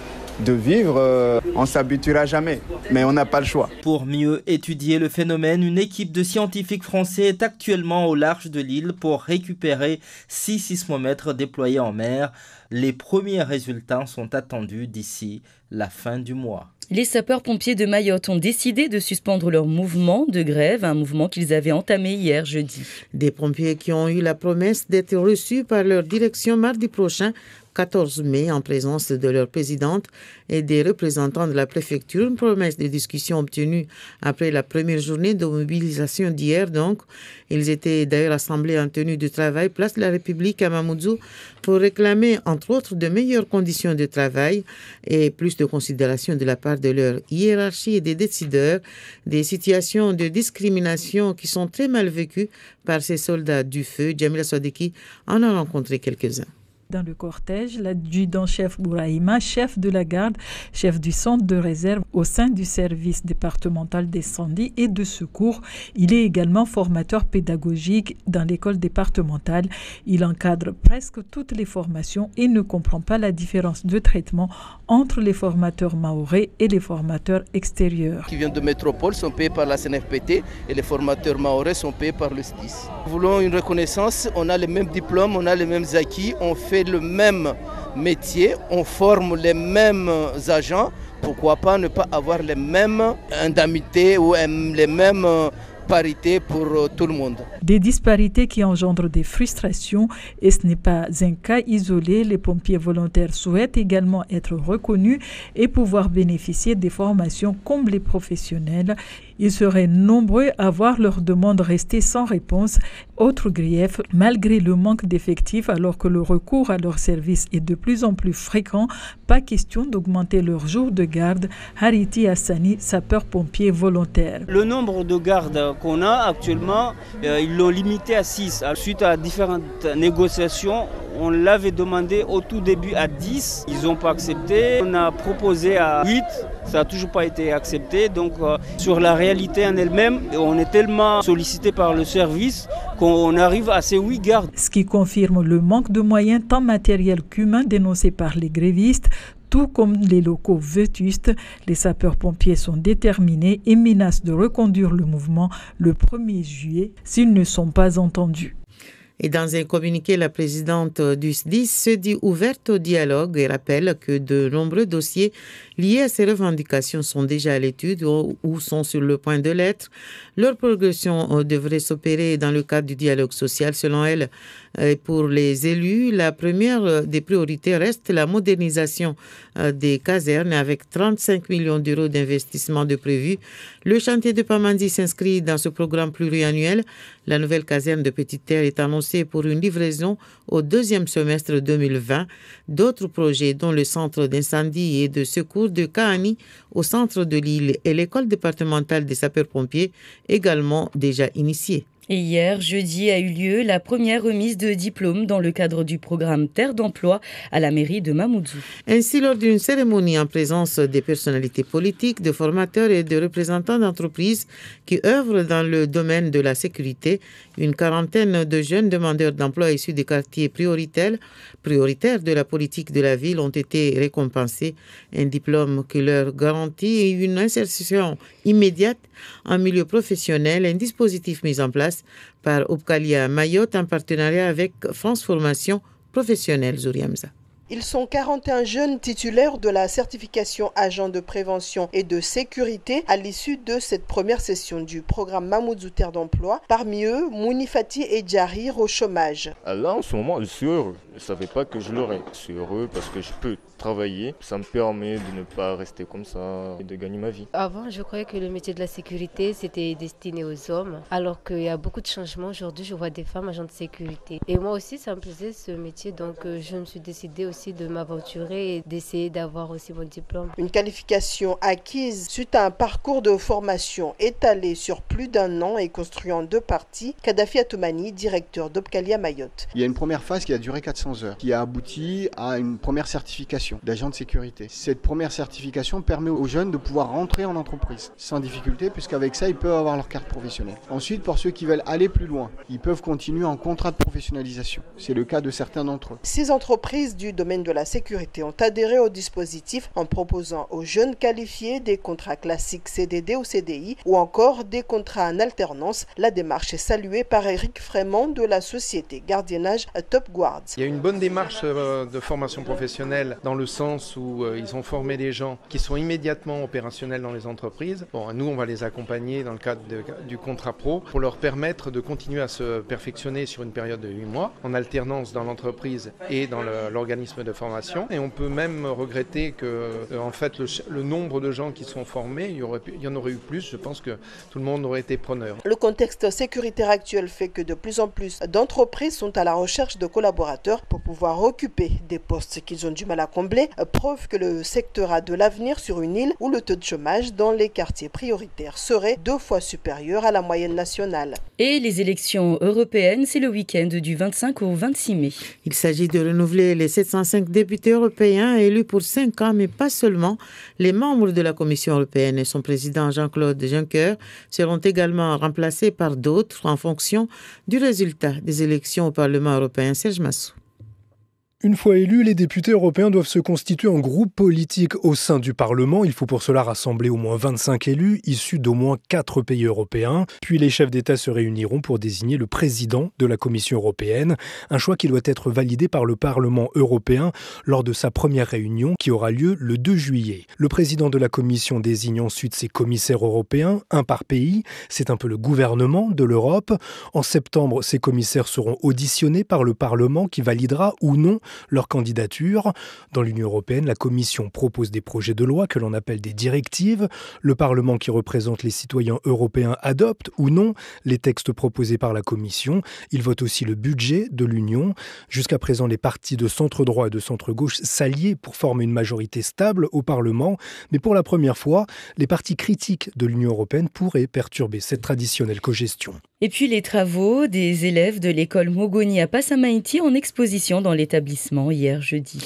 vivre, on s'habituera jamais, mais on n'a pas le choix. Pour mieux étudier le phénomène, une équipe de scientifiques français est actuellement au large de l'île pour récupérer 6 sismomètres déployés en mer. Les premiers résultats sont attendus d'ici la fin du mois. Les sapeurs-pompiers de Mayotte ont décidé de suspendre leur mouvement de grève, un mouvement qu'ils avaient entamé hier jeudi. Des pompiers qui ont eu la promesse d'être reçus par leur direction mardi prochain, 14 mai, en présence de leur présidente et des représentants de la préfecture. Une promesse de discussion obtenue après la première journée de mobilisation d'hier. Donc, ils étaient d'ailleurs assemblés en tenue de travail, place de la République à Mamoudzou, pour réclamer, entre autres, de meilleures conditions de travail et plus de considération de la part de leur hiérarchie et des décideurs, des situations de discrimination qui sont très mal vécues par ces soldats du feu. Jamila Sodiki en a rencontré quelques-uns. Dans le cortège, l'adjudant-chef Bouraïma, chef de la garde, chef du centre de réserve au sein du service départemental d'incendie et de secours. Il est également formateur pédagogique dans l'école départementale. Il encadre presque toutes les formations et ne comprend pas la différence de traitement entre les formateurs mahorais et les formateurs extérieurs. Qui viennent de métropole sont payés par la CNFPT et les formateurs mahorais sont payés par le SDIS. Nous voulons une reconnaissance, on a les mêmes diplômes, on a les mêmes acquis, on fait le même métier, on forme les mêmes agents, pourquoi pas ne pas avoir les mêmes indemnités ou les mêmes parités pour tout le monde. Des disparités qui engendrent des frustrations et ce n'est pas un cas isolé. Les pompiers volontaires souhaitent également être reconnus et pouvoir bénéficier des formations comme les professionnels. Ils seraient nombreux à voir leurs demandes rester sans réponse. Autre grief, malgré le manque d'effectifs, alors que le recours à leur service est de plus en plus fréquent, pas question d'augmenter leur jour de garde. Hariti Hassani, sapeur-pompier volontaire. Le nombre de gardes qu'on a actuellement, ils l'ont limité à 6. Suite à différentes négociations, on l'avait demandé au tout début à 10. Ils n'ont pas accepté. On a proposé à 8. Ça n'a toujours pas été accepté. Donc sur la réalité en elle-même, on est tellement sollicité par le service qu'on arrive à ces 8 gardes. Ce qui confirme le manque de moyens tant matériels qu'humains dénoncés par les grévistes. Tout comme les locaux vétustes, les sapeurs-pompiers sont déterminés et menacent de reconduire le mouvement le 1er juillet s'ils ne sont pas entendus. Et dans un communiqué, la présidente du SDIS se dit ouverte au dialogue et rappelle que de nombreux dossiers liés à ces revendications sont déjà à l'étude ou sont sur le point de l'être. Leur progression devrait s'opérer dans le cadre du dialogue social. Selon elle, pour les élus, la première des priorités reste la modernisation des casernes avec 35 millions d'euros d'investissement de prévu. Le chantier de Pamandzi s'inscrit dans ce programme pluriannuel. La nouvelle caserne de Petite Terre est annoncée pour une livraison au 2e semestre 2020. D'autres projets, dont le centre d'incendie et de secours de Kahani au centre de l'île et l'école départementale des sapeurs-pompiers, également déjà initiés. Et hier, jeudi, a eu lieu la première remise de diplôme dans le cadre du programme Terre d'emploi à la mairie de Mamoudzou. Ainsi, lors d'une cérémonie en présence des personnalités politiques, de formateurs et de représentants d'entreprises qui œuvrent dans le domaine de la sécurité, une quarantaine de jeunes demandeurs d'emploi issus des quartiers prioritaires de la politique de la ville ont été récompensés. Un diplôme qui leur garantit une insertion immédiate en milieu professionnel, un dispositif mis en place par Opcalia Mayotte en partenariat avec France Formation Professionnelle. Zouriamza. Ils sont 41 jeunes titulaires de la certification agent de prévention et de sécurité à l'issue de cette première session du programme Mamoudzou Terre d'emploi. Parmi eux, Mounifati et Djarir au chômage. Là, en ce moment, je suis heureux. Je ne savais pas que je l'aurais. Je suis heureux parce que je peux travailler. Ça me permet de ne pas rester comme ça et de gagner ma vie. Avant, je croyais que le métier de la sécurité, c'était destiné aux hommes. Alors qu'il y a beaucoup de changements. Aujourd'hui, je vois des femmes agents de sécurité. Et moi aussi, ça me plaisait ce métier. Donc, je me suis décidée aussi aussi de m'aventurer et d'essayer d'avoir aussi mon diplôme. Une qualification acquise suite à un parcours de formation étalé sur plus d'un an et construit en 2 parties. Kadhafi Atoumani, directeur d'Opcalia Mayotte. Il y a une première phase qui a duré 400 heures, qui a abouti à une première certification d'agent de sécurité. Cette première certification permet aux jeunes de pouvoir rentrer en entreprise sans difficulté, puisqu'avec ça, ils peuvent avoir leur carte professionnelle. Ensuite, pour ceux qui veulent aller plus loin, ils peuvent continuer en contrat de professionnalisation. C'est le cas de certains d'entre eux. 6 entreprises du domaine de la sécurité ont adhéré au dispositif en proposant aux jeunes qualifiés des contrats classiques CDD ou CDI ou encore des contrats en alternance. La démarche est saluée par Eric Frémont de la société Gardiennage Top Guards. Il y a une bonne démarche de formation professionnelle dans le sens où ils ont formé des gens qui sont immédiatement opérationnels dans les entreprises. Bon, nous, on va les accompagner dans le cadre du contrat pro pour leur permettre de continuer à se perfectionner sur une période de 8 mois en alternance dans l'entreprise et dans l'organisme de formation. Et on peut même regretter que en fait, le nombre de gens qui sont formés, il y en aurait eu plus. Je pense que tout le monde aurait été preneur. Le contexte sécuritaire actuel fait que de plus en plus d'entreprises sont à la recherche de collaborateurs pour pouvoir occuper des postes qu'ils ont du mal à combler. Preuve que le secteur a de l'avenir sur une île où le taux de chômage dans les quartiers prioritaires serait 2 fois supérieur à la moyenne nationale. Et les élections européennes, c'est le week-end du 25 au 26 mai. Il s'agit de renouveler les 705 députés européens élus pour 5 ans, mais pas seulement. Les membres de la Commission européenne et son président Jean-Claude Juncker seront également remplacés par d'autres en fonction du résultat des élections au Parlement européen. Serge Massou. Une fois élus, les députés européens doivent se constituer en groupe politique au sein du Parlement. Il faut pour cela rassembler au moins 25 élus issus d'au moins 4 pays européens. Puis les chefs d'État se réuniront pour désigner le président de la Commission européenne. Un choix qui doit être validé par le Parlement européen lors de sa première réunion qui aura lieu le 2 juillet. Le président de la Commission désigne ensuite ses commissaires européens, un par pays. C'est un peu le gouvernement de l'Europe. En septembre, ces commissaires seront auditionnés par le Parlement qui validera ou non leur candidature. Dans l'Union européenne, la Commission propose des projets de loi que l'on appelle des directives. Le Parlement qui représente les citoyens européens adopte ou non les textes proposés par la Commission. Il vote aussi le budget de l'Union. Jusqu'à présent, les partis de centre-droit et de centre-gauche s'alliaient pour former une majorité stable au Parlement. Mais pour la première fois, les partis critiques de l'Union européenne pourraient perturber cette traditionnelle cogestion. Et puis les travaux des élèves de l'école Mogoni à Passamaïti en exposition dans l'établissement hier jeudi.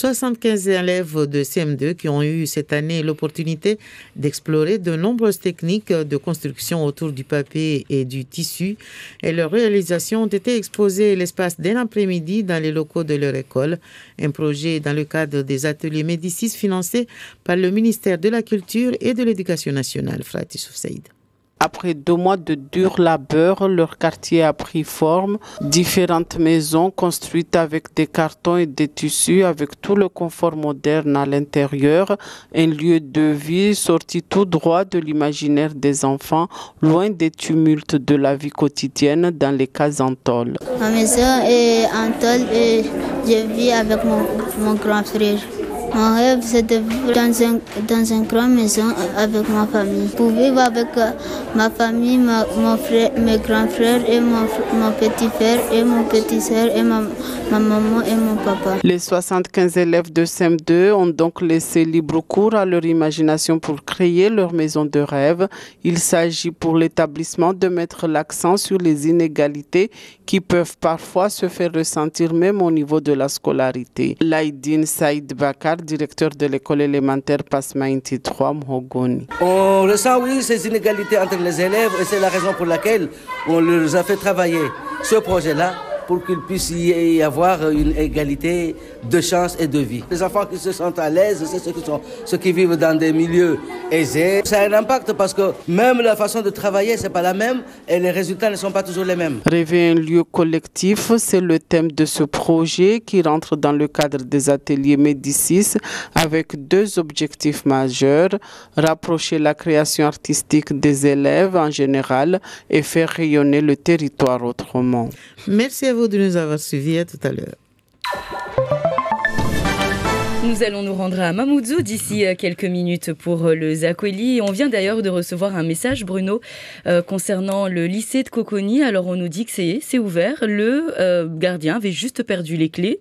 75 élèves de CM2 qui ont eu cette année l'opportunité d'explorer de nombreuses techniques de construction autour du papier et du tissu. Et leurs réalisations ont été exposées l'espace d'un après-midi dans les locaux de leur école. Un projet dans le cadre des ateliers Médicis financés par le ministère de la Culture et de l'Éducation nationale. Frati Souf Saïd. Après 2 mois de dur labeur, leur quartier a pris forme. Différentes maisons construites avec des cartons et des tissus, avec tout le confort moderne à l'intérieur. Un lieu de vie sorti tout droit de l'imaginaire des enfants, loin des tumultes de la vie quotidienne dans les cases en tôle. Ma maison est en tôle et je vis avec mon grand frère. Mon rêve, c'est de vivre dans une grande maison avec ma famille. Pour vivre avec ma famille, mon frère, mes grands frères et mon petit frère et mon petit soeur et ma maman et mon papa. Les 75 élèves de CM2 ont donc laissé libre cours à leur imagination pour créer leur maison de rêve. Il s'agit pour l'établissement de mettre l'accent sur les inégalités qui peuvent parfois se faire ressentir même au niveau de la scolarité. Laïdine Saïd Bakar, directeur de l'école élémentaire Passamaïti 3 Mogoni. On ressent, oui, ces inégalités entre les élèves et c'est la raison pour laquelle on leur a fait travailler ce projet-là pour qu'il puisse y avoir une égalité de chance et de vie. Les enfants qui se sentent à l'aise, c'est ceux qui vivent dans des milieux aisés. Ça a un impact parce que même la façon de travailler, c'est pas la même et les résultats ne sont pas toujours les mêmes. Rêver un lieu collectif, c'est le thème de ce projet qui rentre dans le cadre des ateliers Médicis avec 2 objectifs majeurs, rapprocher la création artistique des élèves en général et faire rayonner le territoire autrement. Merci à vous de nous avoir suivis. À tout à l'heure. Nous allons nous rendre à Mamoudzou d'ici quelques minutes pour le Zakweli. On vient d'ailleurs de recevoir un message, Bruno, concernant le lycée de Coconi. Alors on nous dit que c'est ouvert. Le gardien avait juste perdu les clés.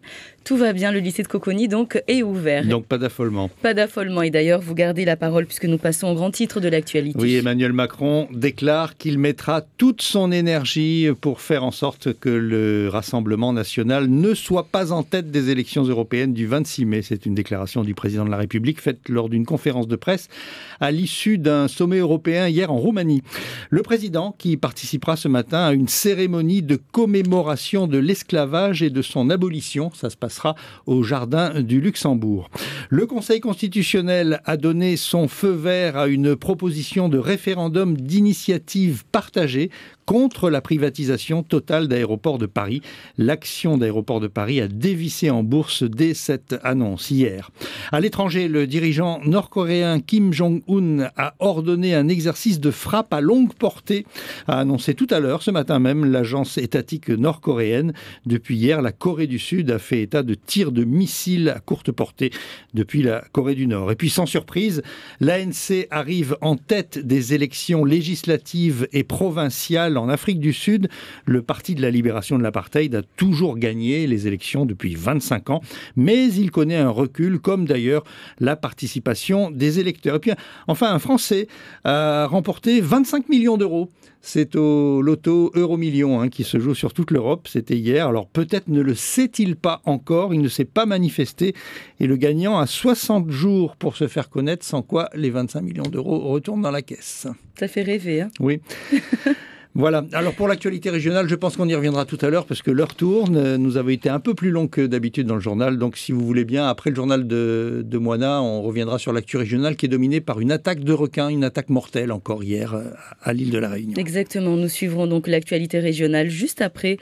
tout va bien. Le lycée de Coconi donc est ouvert. Donc pas d'affolement. Pas d'affolement. Et d'ailleurs, vous gardez la parole puisque nous passons au grand titre de l'actualité. Oui, Emmanuel Macron déclare qu'il mettra toute son énergie pour faire en sorte que le Rassemblement national ne soit pas en tête des élections européennes du 26 mai. C'est une déclaration du président de la République faite lors d'une conférence de presse à l'issue d'un sommet européen hier en Roumanie. Le président qui participera ce matin à une cérémonie de commémoration de l'esclavage et de son abolition. Ça se passera au jardin du Luxembourg. Le Conseil constitutionnel a donné son feu vert à une proposition de référendum d'initiative partagée contre la privatisation totale d'Aéroports de Paris. L'action d'Aéroports de Paris a dévissé en bourse dès cette annonce hier. À l'étranger, le dirigeant nord-coréen Kim Jong-un a ordonné un exercice de frappe à longue portée, a annoncé tout à l'heure, ce matin même, l'agence étatique nord-coréenne. Depuis hier, la Corée du Sud a fait état de tirs de missiles à courte portée depuis la Corée du Nord. Et puis, sans surprise, l'ANC arrive en tête des élections législatives et provinciales en Afrique du Sud. Le Parti de la libération de l'apartheid a toujours gagné les élections depuis 25 ans, mais il connaît un recul, comme d'ailleurs la participation des électeurs. Et puis, enfin, un Français a remporté 25 millions d'euros. C'est au loto Euromillions qui se joue sur toute l'Europe. C'était hier. Alors peut-être ne le sait-il pas encore. Il ne s'est pas manifesté. Et le gagnant a 60 jours pour se faire connaître, sans quoi les 25 millions d'euros retournent dans la caisse. Ça fait rêver, hein ? Oui. Voilà. Alors pour l'actualité régionale, je pense qu'on y reviendra tout à l'heure parce que l'heure tourne. Nous avons été un peu plus long que d'habitude dans le journal. Donc si vous voulez bien, après le journal de Moina, on reviendra sur l'actu régionale qui est dominée par une attaque de requins, une attaque mortelle encore hier à l'île de la Réunion. Exactement. Nous suivrons donc l'actualité régionale juste après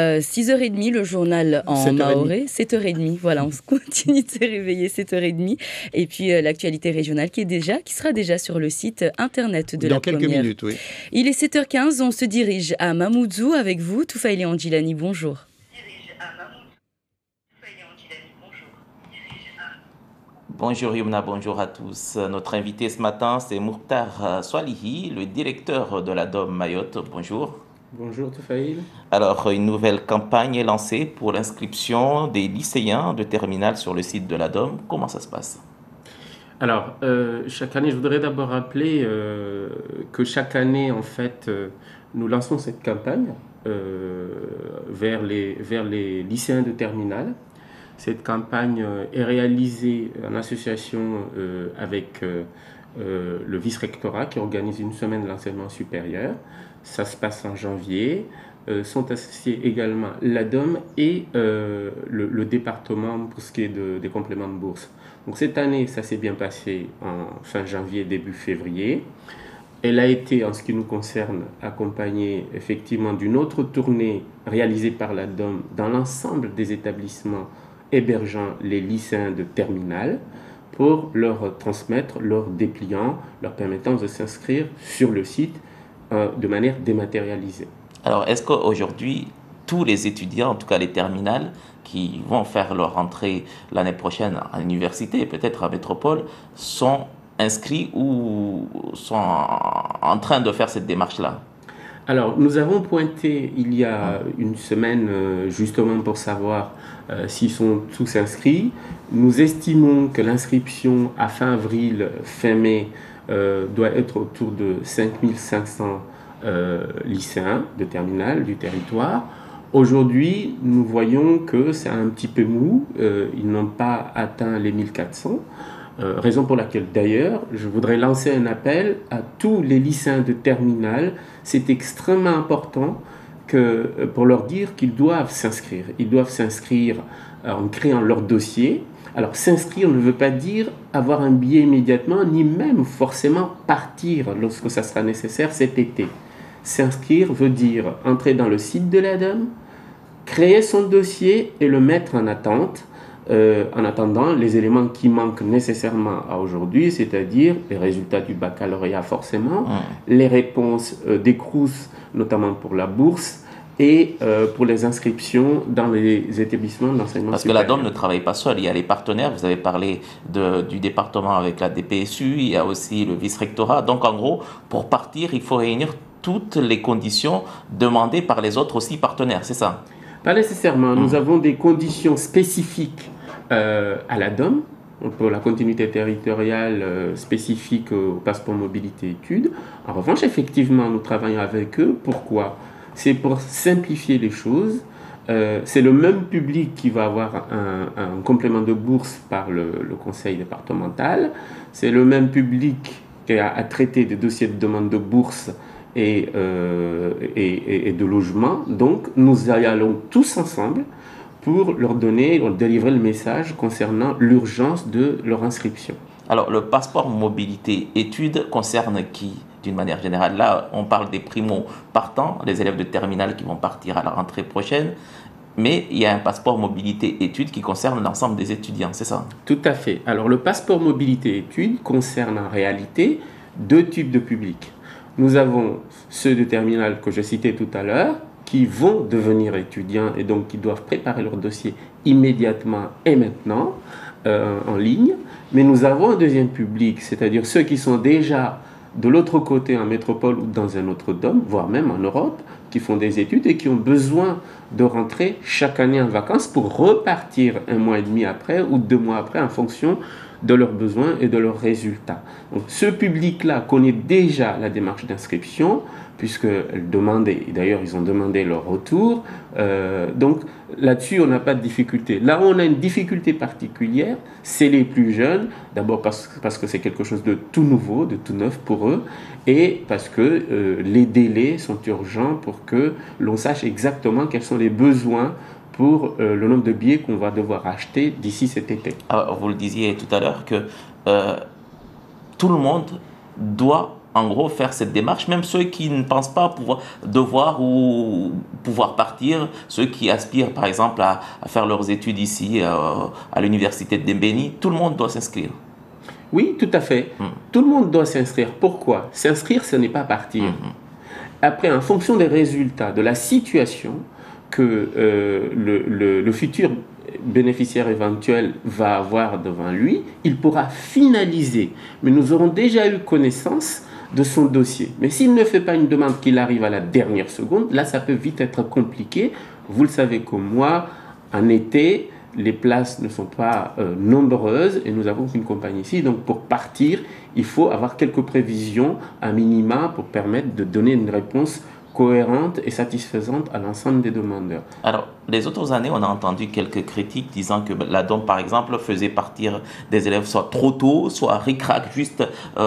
6h30, le journal en maoré. 7h30. Voilà, on continue de se réveiller 7h30. Et puis l'actualité régionale qui sera déjà sur le site internet de la première. Dans quelques minutes, oui. Il est 7h15, on se dirige à Mamoudzou avec vous. Toufaïli Andjilani, bonjour. Bonjour Yumna, bonjour à tous. Notre invité ce matin, c'est Mouktar Swalihi, le directeur de la DOM Mayotte. Bonjour. Bonjour Toufaïl. Alors, une nouvelle campagne est lancée pour l'inscription des lycéens de terminale sur le site de la DOM. Comment ça se passe ? Alors, chaque année, je voudrais d'abord rappeler que chaque année, en fait, nous lançons cette campagne vers les lycéens de terminale. Cette campagne est réalisée en association avec le vice-rectorat qui organise une semaine de l'enseignement supérieur. Ça se passe en janvier. Sont associés également l'ADOM et le département pour ce qui est des compléments de bourse. Donc cette année, ça s'est bien passé en fin janvier, début février. Elle a été, en ce qui nous concerne, accompagnée effectivement d'une autre tournée réalisée par l'ADOM dans l'ensemble des établissements hébergeant les lycéens de terminale pour leur transmettre leurs dépliants, leur permettant de s'inscrire sur le site de manière dématérialisée. Alors, est-ce qu'aujourd'hui, tous les étudiants, en tout cas les terminales, qui vont faire leur entrée l'année prochaine à l'université, peut-être à Métropole, sont inscrits ou sont en train de faire cette démarche-là ? Alors, nous avons pointé il y a une semaine, justement pour savoir s'ils sont tous inscrits. Nous estimons que l'inscription à fin avril, fin mai, doit être autour de 5500 lycéens de terminale du territoire. Aujourd'hui, nous voyons que c'est un petit peu mou, ils n'ont pas atteint les 1400. Raison pour laquelle d'ailleurs, je voudrais lancer un appel à tous les lycéens de terminale. C'est extrêmement important pour leur dire qu'ils doivent s'inscrire. Ils doivent s'inscrire en créant leur dossier. Alors s'inscrire ne veut pas dire avoir un billet immédiatement, ni même forcément partir lorsque ça sera nécessaire cet été. S'inscrire veut dire entrer dans le site de l'ADOM, créer son dossier et le mettre en attente. En attendant les éléments qui manquent nécessairement à aujourd'hui, c'est-à-dire les résultats du baccalauréat forcément, les réponses des CROUS, notamment pour la bourse, et pour les inscriptions dans les établissements d'enseignement supérieur. Parce que la DOM ne travaille pas seule, il y a les partenaires, vous avez parlé du département avec la DPSU, il y a aussi le vice-rectorat. Donc en gros, pour partir, il faut réunir toutes les conditions demandées par les autres aussi partenaires, c'est ça ? Pas nécessairement. Nous avons des conditions spécifiques à la DOM, pour la continuité territoriale spécifique au passeport mobilité études. En revanche, effectivement, nous travaillons avec eux. Pourquoi? C'est pour simplifier les choses. C'est le même public qui va avoir un complément de bourse par le conseil départemental. C'est le même public qui a à traiter des dossiers de demande de bourse et de logement. Donc, nous allons tous ensemble pour leur délivrer le message concernant l'urgence de leur inscription. Alors, le passeport mobilité études concerne qui, d'une manière générale? Là, on parle des primo-partants, les élèves de terminale qui vont partir à la rentrée prochaine, mais il y a un passeport mobilité études qui concerne l'ensemble des étudiants, c'est ça? Tout à fait. Alors, le passeport mobilité études concerne en réalité deux types de publics. Nous avons ceux de terminale que je citais tout à l'heure, qui vont devenir étudiants et donc qui doivent préparer leur dossier immédiatement et maintenant en ligne. Mais nous avons un deuxième public, c'est-à-dire ceux qui sont déjà de l'autre côté en métropole ou dans un autre DOM, voire même en Europe, qui font des études et qui ont besoin de rentrer chaque année en vacances pour repartir 1 mois et demi après ou 2 mois après en fonction de leurs besoins et de leurs résultats. Donc, ce public-là connaît déjà la démarche d'inscription, puisqu'elles demandaient, et d'ailleurs ils ont demandé leur retour. Donc là-dessus, on n'a pas de difficulté. Là où on a une difficulté particulière, c'est les plus jeunes, d'abord parce que c'est quelque chose de tout nouveau, de tout neuf pour eux, et parce que les délais sont urgents pour que l'on sache exactement quels sont les besoins pour le nombre de billets qu'on va devoir acheter d'ici cet été. Alors, vous le disiez tout à l'heure que tout le monde doit en gros faire cette démarche, même ceux qui ne pensent pas devoir ou pouvoir partir, ceux qui aspirent par exemple à faire leurs études ici à l'université de Dembéni, tout le monde doit s'inscrire. Oui, tout à fait. Tout le monde doit s'inscrire. Pourquoi? S'inscrire, ce n'est pas partir. Après, en fonction des résultats, de la situation que le futur bénéficiaire éventuel va avoir devant lui, il pourra finaliser. Mais nous aurons déjà eu connaissance de son dossier. Mais s'il ne fait pas une demande qu'il arrive à la dernière seconde, là, ça peut vite être compliqué. Vous le savez comme moi, en été, les places ne sont pas nombreuses et nous avons qu'une compagnie ici. Donc, pour partir, il faut avoir quelques prévisions à minima pour permettre de donner une réponse cohérente et satisfaisante à l'ensemble des demandeurs. Alors, les autres années, on a entendu quelques critiques disant que la DOM, par exemple, faisait partir des élèves soit trop tôt, soit ric-rac juste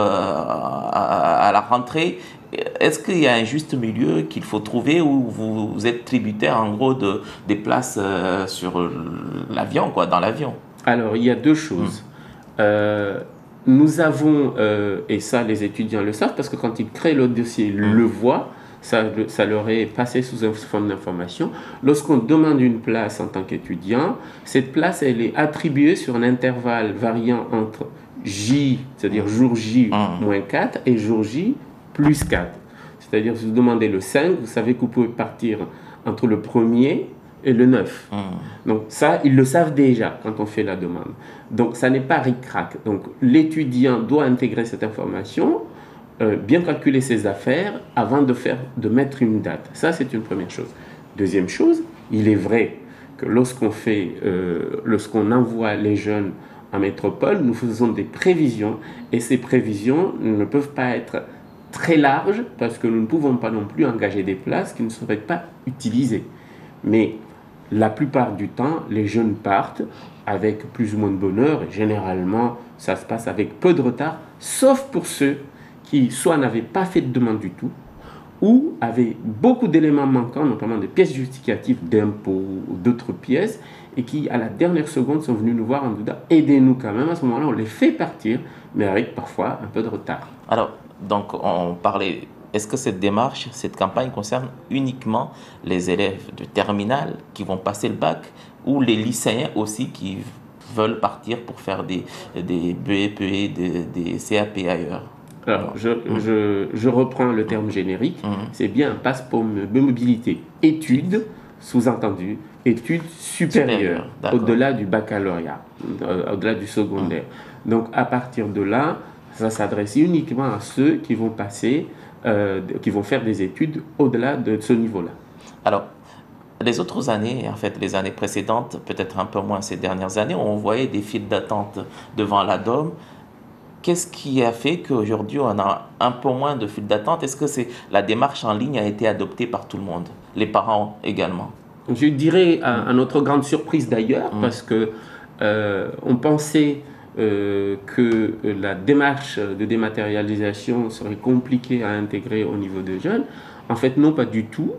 à la rentrée. Est-ce qu'il y a un juste milieu qu'il faut trouver où vous êtes tributaire, en gros, des places sur l'avion, quoi, dans l'avion? Alors, il y a deux choses. Nous avons, et ça les étudiants le savent, parce que quand ils créent le dossier, ils le voient, ça leur est passé sous une forme d'information. Lorsqu'on demande une place en tant qu'étudiant, cette place, elle est attribuée sur un intervalle variant entre J, c'est-à-dire jour J moins 4, et jour J plus 4. C'est-à-dire, si vous demandez le 5, vous savez que vous pouvez partir entre le 1er et le 9. Donc ça, ils le savent déjà quand on fait la demande. Donc ça n'est pas ric-rac. Donc l'étudiant doit intégrer cette information, bien calculer ses affaires avant de mettre une date. Ça, c'est une première chose. Deuxième chose, il est vrai que lorsqu'on envoie les jeunes en métropole, nous faisons des prévisions et ces prévisions ne peuvent pas être très larges parce que nous ne pouvons pas non plus engager des places qui ne seraient pas utilisées. Mais la plupart du temps, les jeunes partent avec plus ou moins de bonheur et généralement, ça se passe avec peu de retard, sauf pour ceux qui soit n'avaient pas fait de demande du tout, ou avaient beaucoup d'éléments manquants, notamment des pièces justificatives d'impôts ou d'autres pièces, et qui, à la dernière seconde, sont venus nous voir en nous disant « aidez-nous quand même ». À ce moment-là, on les fait partir, mais avec parfois un peu de retard. Alors, donc, on parlait... Est-ce que cette démarche, cette campagne concerne uniquement les élèves de terminale qui vont passer le bac, ou les lycéens aussi qui veulent partir pour faire des BEP, des CAP ailleurs? Alors, je reprends le terme générique, c'est bien un passeport de mobilité. Études, sous-entendu, études supérieures, au-delà du baccalauréat, au-delà du secondaire. Donc, à partir de là, ça s'adresse uniquement à ceux qui vont passer, qui vont faire des études au-delà de ce niveau-là. Alors, Les autres années, en fait, les années précédentes, peut-être un peu moins ces dernières années, on voyait des files d'attente devant la DOM. Qu'est-ce qui a fait qu'aujourd'hui, on a un peu moins de files d'attente? Est-ce que la démarche en ligne a été adoptée par tout le monde, les parents également? Je dirais, à notre grande surprise d'ailleurs, parce que on pensait que la démarche de dématérialisation serait compliquée à intégrer au niveau des jeunes. En fait, non, pas du tout.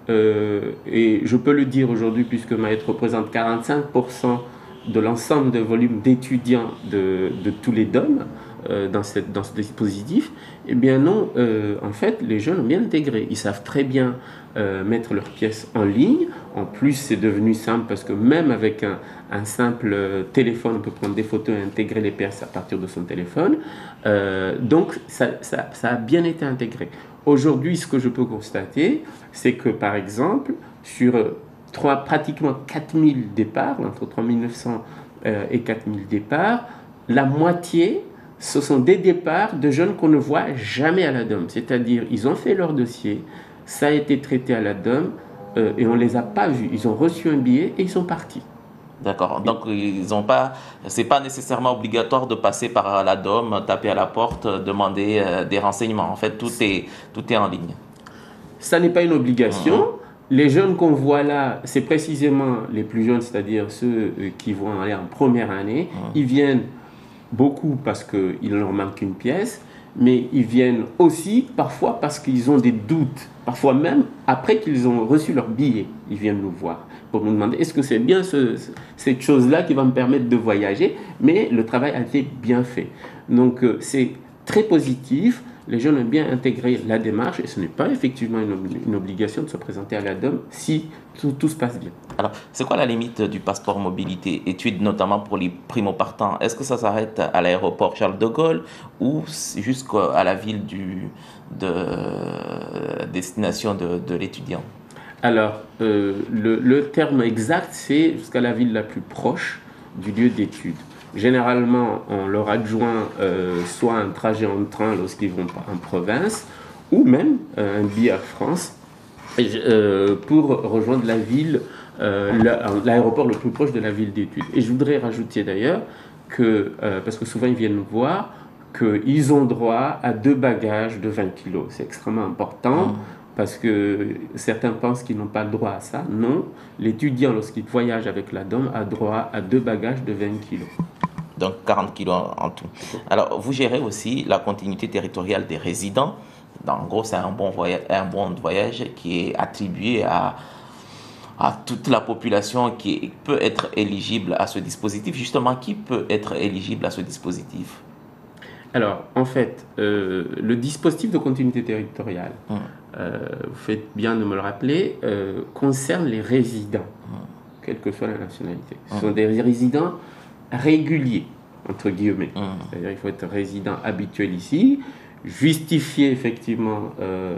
Et je peux le dire aujourd'hui, puisque Maët représente 45% de l'ensemble de volume d'étudiants de tous les DOM dans ce dispositif. Eh bien non, en fait, les jeunes ont bien intégré. Ils savent très bien mettre leurs pièces en ligne. En plus, c'est devenu simple parce que même avec un simple téléphone, on peut prendre des photos et intégrer les pièces à partir de son téléphone. Donc, ça a bien été intégré. Aujourd'hui, ce que je peux constater, c'est que, par exemple, sur pratiquement 4000 départs, entre 3900 et 4000 départs, la moitié, ce sont des départs de jeunes qu'on ne voit jamais à la DOM. C'est-à-dire, ils ont fait leur dossier, ça a été traité à la DOM et on ne les a pas vus. Ils ont reçu un billet et ils sont partis. D'accord. Donc, c'est pas nécessairement obligatoire de passer par la DOM, taper à la porte, demander des renseignements. En fait, tout est en ligne. Ça n'est pas une obligation. Les jeunes qu'on voit là, c'est précisément les plus jeunes, c'est-à-dire ceux qui vont aller en première année. Ils viennent beaucoup parce qu'il leur manque une pièce, mais ils viennent aussi parfois parce qu'ils ont des doutes. Parfois même, après qu'ils ont reçu leur billet, ils viennent nous voir pour nous demander est-ce que c'est bien cette chose-là qui va me permettre de voyager, mais le travail a été bien fait. Donc c'est très positif. Les jeunes ont bien intégré la démarche et ce n'est pas effectivement une obligation de se présenter à la DOM si tout se passe bien. Alors, c'est quoi la limite du passeport mobilité études, notamment pour les primo-partants? Est-ce que ça s'arrête à l'aéroport Charles de Gaulle ou jusqu'à la ville de destination de l'étudiant? Alors, le terme exact, c'est jusqu'à la ville la plus proche du lieu d'études. Généralement, on leur adjoint soit un trajet en train lorsqu'ils vont en province, ou même un billet à France pour rejoindre la ville, l'aéroport le plus proche de la ville d'études. Et je voudrais rajouter d'ailleurs que, parce que souvent ils viennent nous voir, qu'ils ont droit à 2 bagages de 20 kilos. C'est extrêmement important. Parce que certains pensent qu'ils n'ont pas le droit à ça. Non, l'étudiant, lorsqu'il voyage avec la DOM, a droit à 2 bagages de 20 kilos. Donc 40 kilos en tout. Alors, vous gérez aussi la continuité territoriale des résidents. En gros, c'est un bon de voyage qui est attribué à toute la population qui peut être éligible à ce dispositif. Justement, qui peut être éligible à ce dispositif? Alors, en fait, le dispositif de continuité territoriale, vous faites bien de me le rappeler, concerne les résidents, quelle que soit la nationalité. Ce sont des résidents réguliers, entre guillemets. C'est-à-dire qu'il faut être résident habituel ici, justifier effectivement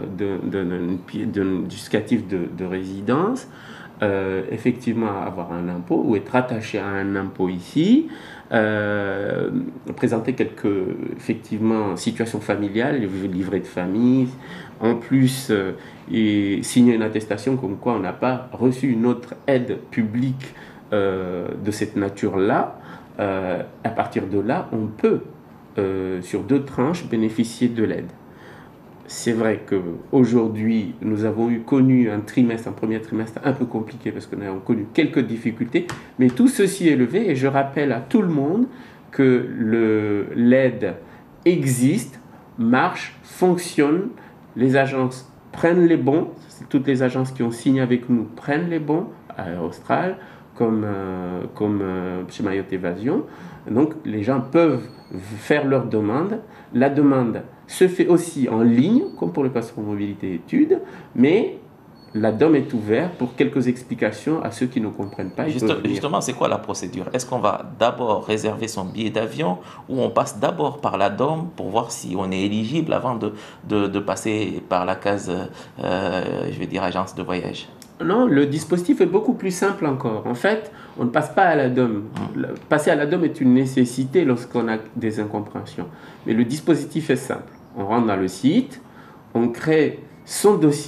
d'un justificatif de résidence, effectivement avoir un impôt ou être attaché à un impôt ici, présenter quelques effectivement situations familiales, livrets de famille, en plus et signer une attestation comme quoi on n'a pas reçu une autre aide publique de cette nature-là. À partir de là, on peut sur 2 tranches bénéficier de l'aide. C'est vrai qu'aujourd'hui, nous avons connu un premier trimestre un peu compliqué parce que nous avons connu quelques difficultés, mais tout ceci est levé et je rappelle à tout le monde que l'aide existe, marche, fonctionne, les agences prennent les bons, toutes les agences qui ont signé avec nous prennent les bons, à Austral, comme chez Mayotte Évasion. Donc les gens peuvent faire leur demande. La demande se fait aussi en ligne, comme pour le passeport mobilité études, mais la DOM est ouverte pour quelques explications à ceux qui ne comprennent pas. Justement, c'est quoi la procédure? Est-ce qu'on va d'abord réserver son billet d'avion ou on passe d'abord par la DOM pour voir si on est éligible avant de passer par la case, je vais dire, agence de voyage? Non, le dispositif est beaucoup plus simple encore. En fait, on ne passe pas à la DOM. Passer à la DOM est une nécessité lorsqu'on a des incompréhensions. Mais le dispositif est simple. On rentre dans le site, on crée son dossier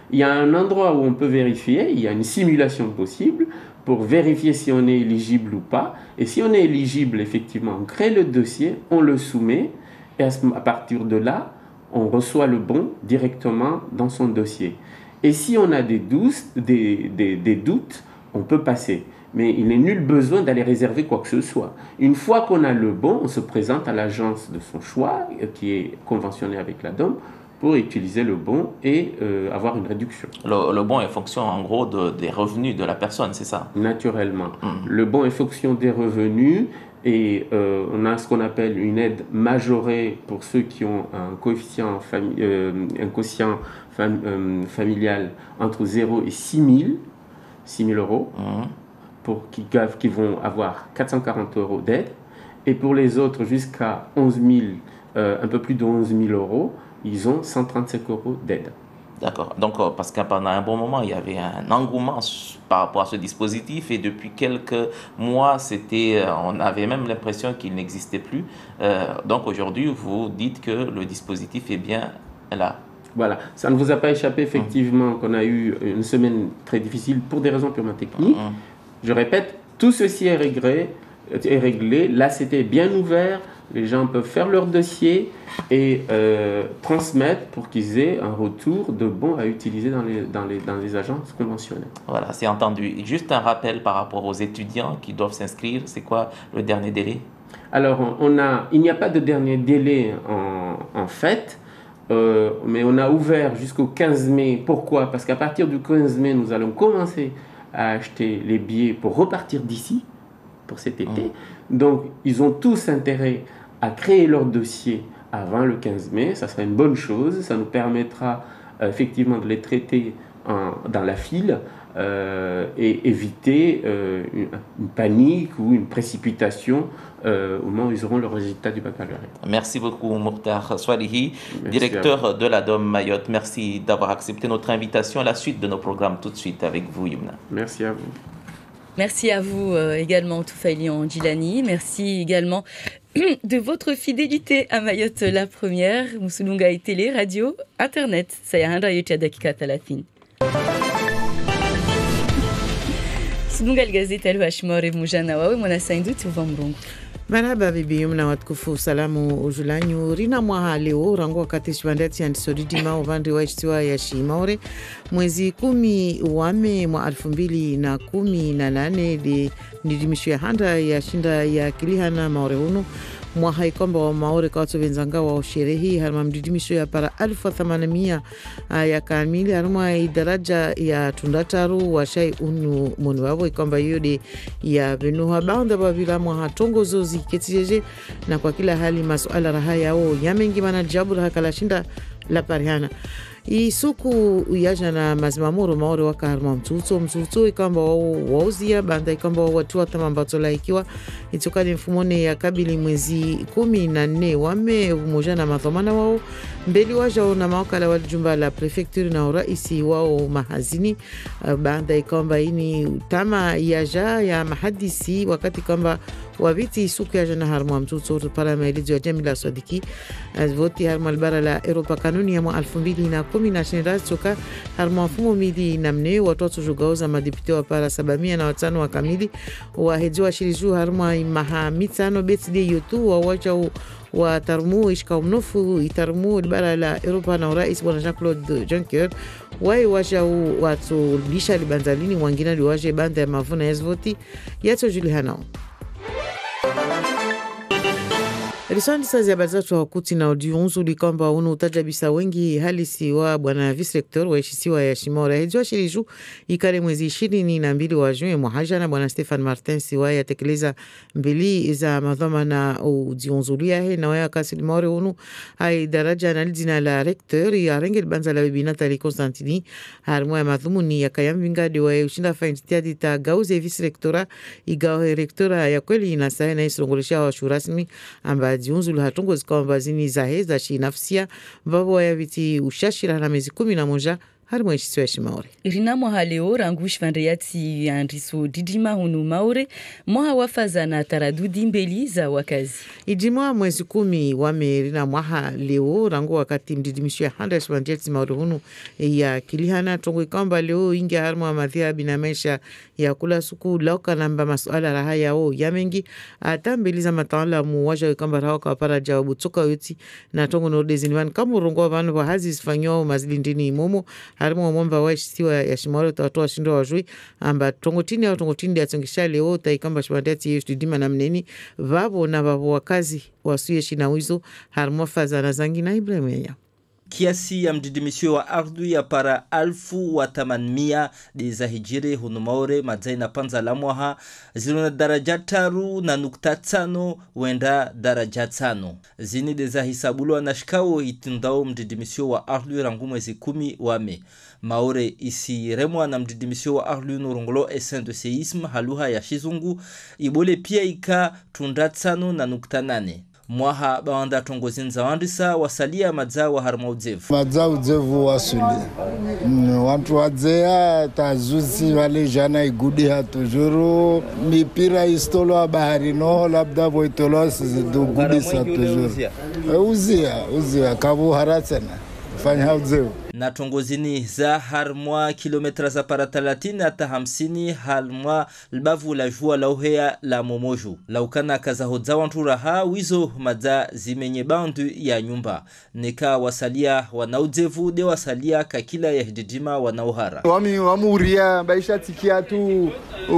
il y a un endroit où on peut vérifier, il y a une simulation possible pour vérifier si on est éligible ou pas. Et si on est éligible, effectivement, on crée le dossier, on le soumet, et à partir de là, on reçoit le bon directement dans son dossier. Et si on a des doutes, on peut passer. Mais il n'est nul besoin d'aller réserver quoi que ce soit. Une fois qu'on a le bon, on se présente à l'agence de son choix, qui est conventionnée avec la DOM, pour utiliser le bon et avoir une réduction. Le bon est fonction en gros des revenus de la personne, c'est ça? Naturellement. Le bon est fonction des revenus et on a ce qu'on appelle une aide majorée pour ceux qui ont un quotient familial entre 0 et 6 000 euros, qui vont avoir 440 euros d'aide. Et pour les autres, jusqu'à 11 000, un peu plus de 11 000 euros, ils ont 135 euros d'aide. D'accord. Donc, parce que pendant un bon moment, il y avait un engouement par rapport à ce dispositif et depuis quelques mois, on avait même l'impression qu'il n'existait plus. Donc, aujourd'hui, vous dites que le dispositif est bien là. Voilà. Ça ne vous a pas échappé, effectivement, qu'on a eu une semaine très difficile pour des raisons purement techniques. Je répète, tout ceci est réglé. Là, c'était bien ouvert. Les gens peuvent faire leur dossier et transmettre pour qu'ils aient un retour de bons à utiliser dans les agences conventionnelles. Voilà, c'est entendu. Juste un rappel par rapport aux étudiants qui doivent s'inscrire. C'est quoi le dernier délai? Alors, il n'y a pas de dernier délai en fait, mais on a ouvert jusqu'au 15 mai. Pourquoi? Parce qu'à partir du 15 mai, nous allons commencer à acheter les billets pour repartir d'ici, pour cet été. Donc, ils ont tous intérêt à créer leur dossier avant le 15 mai. Ça sera une bonne chose. Ça nous permettra effectivement de les traiter dans la file et éviter une panique ou une précipitation au moment où ils auront le résultat du baccalauréat. Merci beaucoup, Mokhtar Swalihi, directeur de la DOM Mayotte. Merci d'avoir accepté notre invitation. À la suite de nos programmes tout de suite avec vous, Yumna. Merci à vous. Merci à vous également, Toufailian Djilani. Merci également de votre fidélité à Mayotte la première. Musulunga et télé, radio, internet. Sayahanda Yotia Dakika Talafin. Musulunga Gazeta Hashmore Mujanawa, Mona Saindu, Tuvambrong. Marhaba bibi Yumna watukufu, salamu ujulanyu rina mwaha leo rangu wakati shwandati andisoridima uvandi wa ishtiwa ya shimaure mwezi 10 wame mwa 2018 ndidimishu ya handa ya shinda ya kilihana maore hunu mwaha ikomba wa maore kwa watu wenzanga wa sherehi harma mdidimishu ya para 1800 ya kamili harma idaraja ya tundataru wa shai unu munu wabo ikomba yode ya venuha baunda babila mwaha tongo zozi ketijeje na kwa kila hali masuala raha yao yamengi mana jabura hakala shinda la parihana isuku yaja na mazimamuro maore waka harma mtuto ikamba wauzia banda ikamba watu watamambatola ikiwa itokani mfumone ya kabili mwezi 14 wame umoja na mathomana wao mbeli waja na mawakala wa jumba la prefecture na uraisi wao mahazini banda ikamba ini tama yaja ya mahadisi wakati kamba wabiti isuku yaja na harma mtuto para mailizo ya Jamila Swadiki voti harma albara la Europa kanuni ya mwa 2010 soka harma mfumo mili namne watoto jugauza madipute wa para 705 wa kamili wa hejiwa shiriju harma maha mitano birthday yotu wa wacha wa tarmu ishka mnofu itarmu albara la Europa na rais bwana Jean-Claude Juncker wai wacha watu lisha libanzalini wangina liwaje banda ya mavuna ya voti yato julihanao. Risani sazi ya bazatu wakuti na odiunzu likamba unu utajabisa wengi halisi wa bwana vice-rector wa ishisiwa ya Shimora. Hejua shiriju ikare mwezi 22 wa june muhaja na bwana Stefan Martin siwa ya tekeleza mbili za madhama na udiunzulia he na waya kasi limore unu hai daraja na lidina la rector ya rengel banza la bibinata li Konstantini harmwa ya madhumuni ya kayambinga diwa ya ushinda fainjitiadi ta gauze vice-rectora igawe rectora ya kweli inasahe na isrongolisha wa shurasmi amba diunzulu hatungo zikamba zini zahe za shinafsia mbabo ya viti ushashira na mezi 11 harimo ishisiweshi maore irina mwaha leo rangush vandriati andriso didima hunu maore mwaha wafazana taradudi mbeli za wakazi ijimwa mwezi 10 wame rina mwaha leo rangu wakati mdidimisho ya handresh vandriati maore hunu ya kilihana tongo ikamba leo ingi harmo wa madhia binamesha ya kula suku lauka namba masuala raha yao ya mengi ata mbeli za matawala muwaja ikamba raha kwa para jawabu toka yuti na tongo nodeziniwan kamu rongo wa vanu wa hazi isfanyo mazilindini imomo harimo mwamba wa ishtiwa ya shimaore utawatoa shindo wajui amba tongotini au tongotini ya tongisha leo taikamba shimandati yesu didima na mneni vabo na vabo wakazi wasuye shina wizo harimo faza na zangi na Ibrahim ya kiasi ya mdidimisho wa ardhi ya para 1800 za hijiri hunumaore madzai na panza la mwaha zilona daraja 3.5 wenda daraja 5 zini za hisabulwa na shikao itindao mdidimisho wa ardhi rangu mwezi 10 wame maore isi remwa na mdidimisho wa ardhi nurongolo esen de seisme haluha ya shizungu ibole pia ika tunda 5.8 mwaha bawanda tongozini za wandisa wasalia madzao wa harmaudzevu madzaudzevu wasuli wantu wadzea tazusi wale jana igudi hatujuru mipira istolo wa bahari noho labda voitolo sizidugudisa tujuru uzia kabu haratsena fanya udzevu na tongozini za harmwa kilometra za para 30 hata 50 harmwa lbavu la jua la uhea la momoju laukana kaza hodza wantu raha wizo madza zimenye bandu ya nyumba nika wasalia wanaudzevu de wasalia kakila ya hidijima wanauhara wamuria baisha tikia tu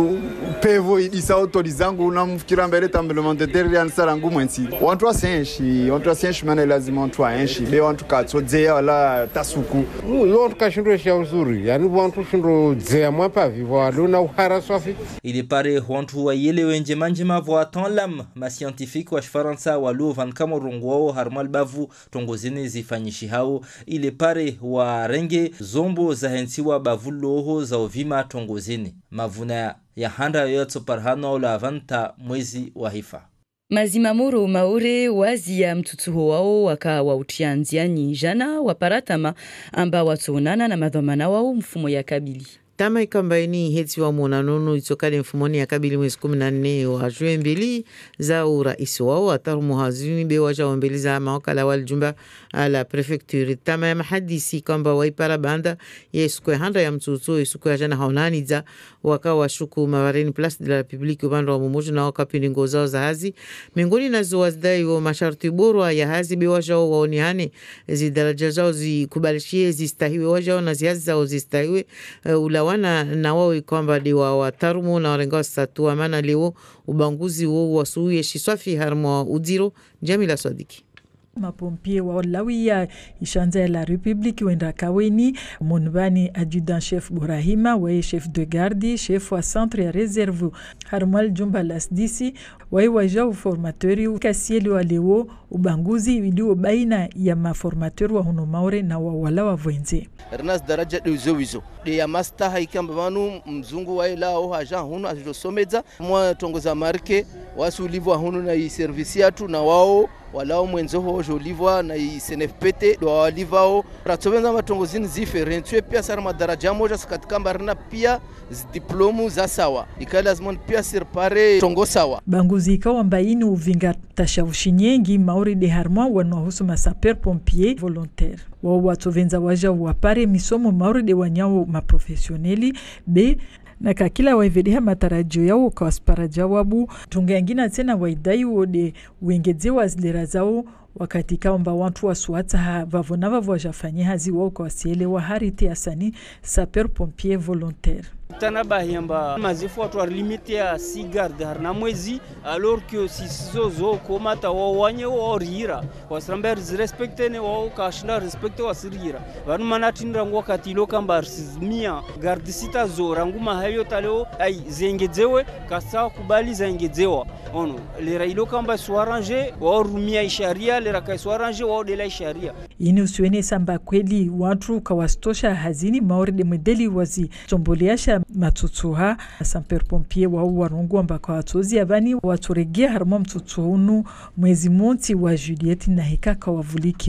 pevo idisa autorizangu unamfikira mbele tamblement de terre ya sarangu mwensi wantu wasenshi mana lazima wantu waenshi be wantu katsodzea wala tasuku Lord kashindo sha uzuri yani wantu shindo dzea mwapa vivo alona uhara swafi ili pare wantu wa yele wenje manjema vo atanlam ma scientifique wa Faransa walu van kamorongwao harmal bavu tongozini zifanyishi hao ili pare wa renge zombo za hensiwa bavuloho za ovima tongozini mavuna ya handa yotso parhano la vanta mwezi wa hifa Mazimamuro maore wazi ya mtutuho wao waka wautianziani jana waparatama amba watuonana na madhamana wao mfumo ya kabili. Tama ikambaini heti wa monanono itokale mfumoni ya kabili mwezi 14 wa juwe mbili za uraisi wao ataru muhazini bewaja wambeli za mawakala waljumba ala prefecture. Tama ya mahadisi kamba waipara banda ya isukwe handa ya mtutuo isukwe ya jana haunani za waka wa shuku mawareni Place de la Republique ubanda wa mumoju na waka piningo zao za hazi. Mingoni na zuwazdai wa masharti borwa ya hazi bewaja wa waonihane zidaraja zao zikubalishie zistahiwe waja na zihazi zao zistahiwe ulawana na wao kwamba diwa watarumu na warenga statua maana leo ubanguzi wao wasuye shiswafi harmo udiro Jamila Sadiki mapompie wa lawia ishanza ya la Republique wenda kaweni monbani adjudant chef Burahima wa chef de garde chef wa centre ya réserve harmal jumba las disi wa waja formateur kasieli wa leo ubanguzi ilio baina ya maformateur wa hunomaure na wala wa vwenze Ernest daraja wizo de ya master haikamba manu mzungu wa ila au haja hunu ajosomeza mwa tongoza marke wasu livwa hunu na i service yatu na wao walao mwenzo hojo livwa na i CNFPT do walivao ratsovenza matongozini ziferentwe pia sar madaraja moja katika rina pia diplomu za sawa ikalazimon pia sirpare tongo sawa banguzi ikawa mbaini uvinga tashavushinyengi maori de harma wanohusu masaper pompier volontaire wao watovenza waja wapare misomo maori de wanyao maprofesioneli be na kakila waivedeha matarajio yao kwa aspara jawabu tungeangina tena waidai wode wengezewa zilera zao wakati kaomba wantu wasuata vavonava wajafanye hazi wao kwa wasielewa harite asani saper pompier volontaire Tanaba yamba mazifu watu limite ya 6 garde harna mwezi alors que si zozo komata wanye orira wasramber respectene wao kashna respecte wasirira vanu manatinda wakati lokamba mia garde sita zo rangu mahayo taleo ai zengezewe kasa kubali zengezewa ono lera ilokamba soarrange wao rumia isharia lera kai soarrange wao de la isharia ini usiwene samba kweli watu kawastosha hazini maori de modeli wazi tomboleasha matutuha samper pompier wa warungu ambako watozi abani waturegia harmo mtutuhunu mwezi monti wa Juliette na hikaka wavulikiwa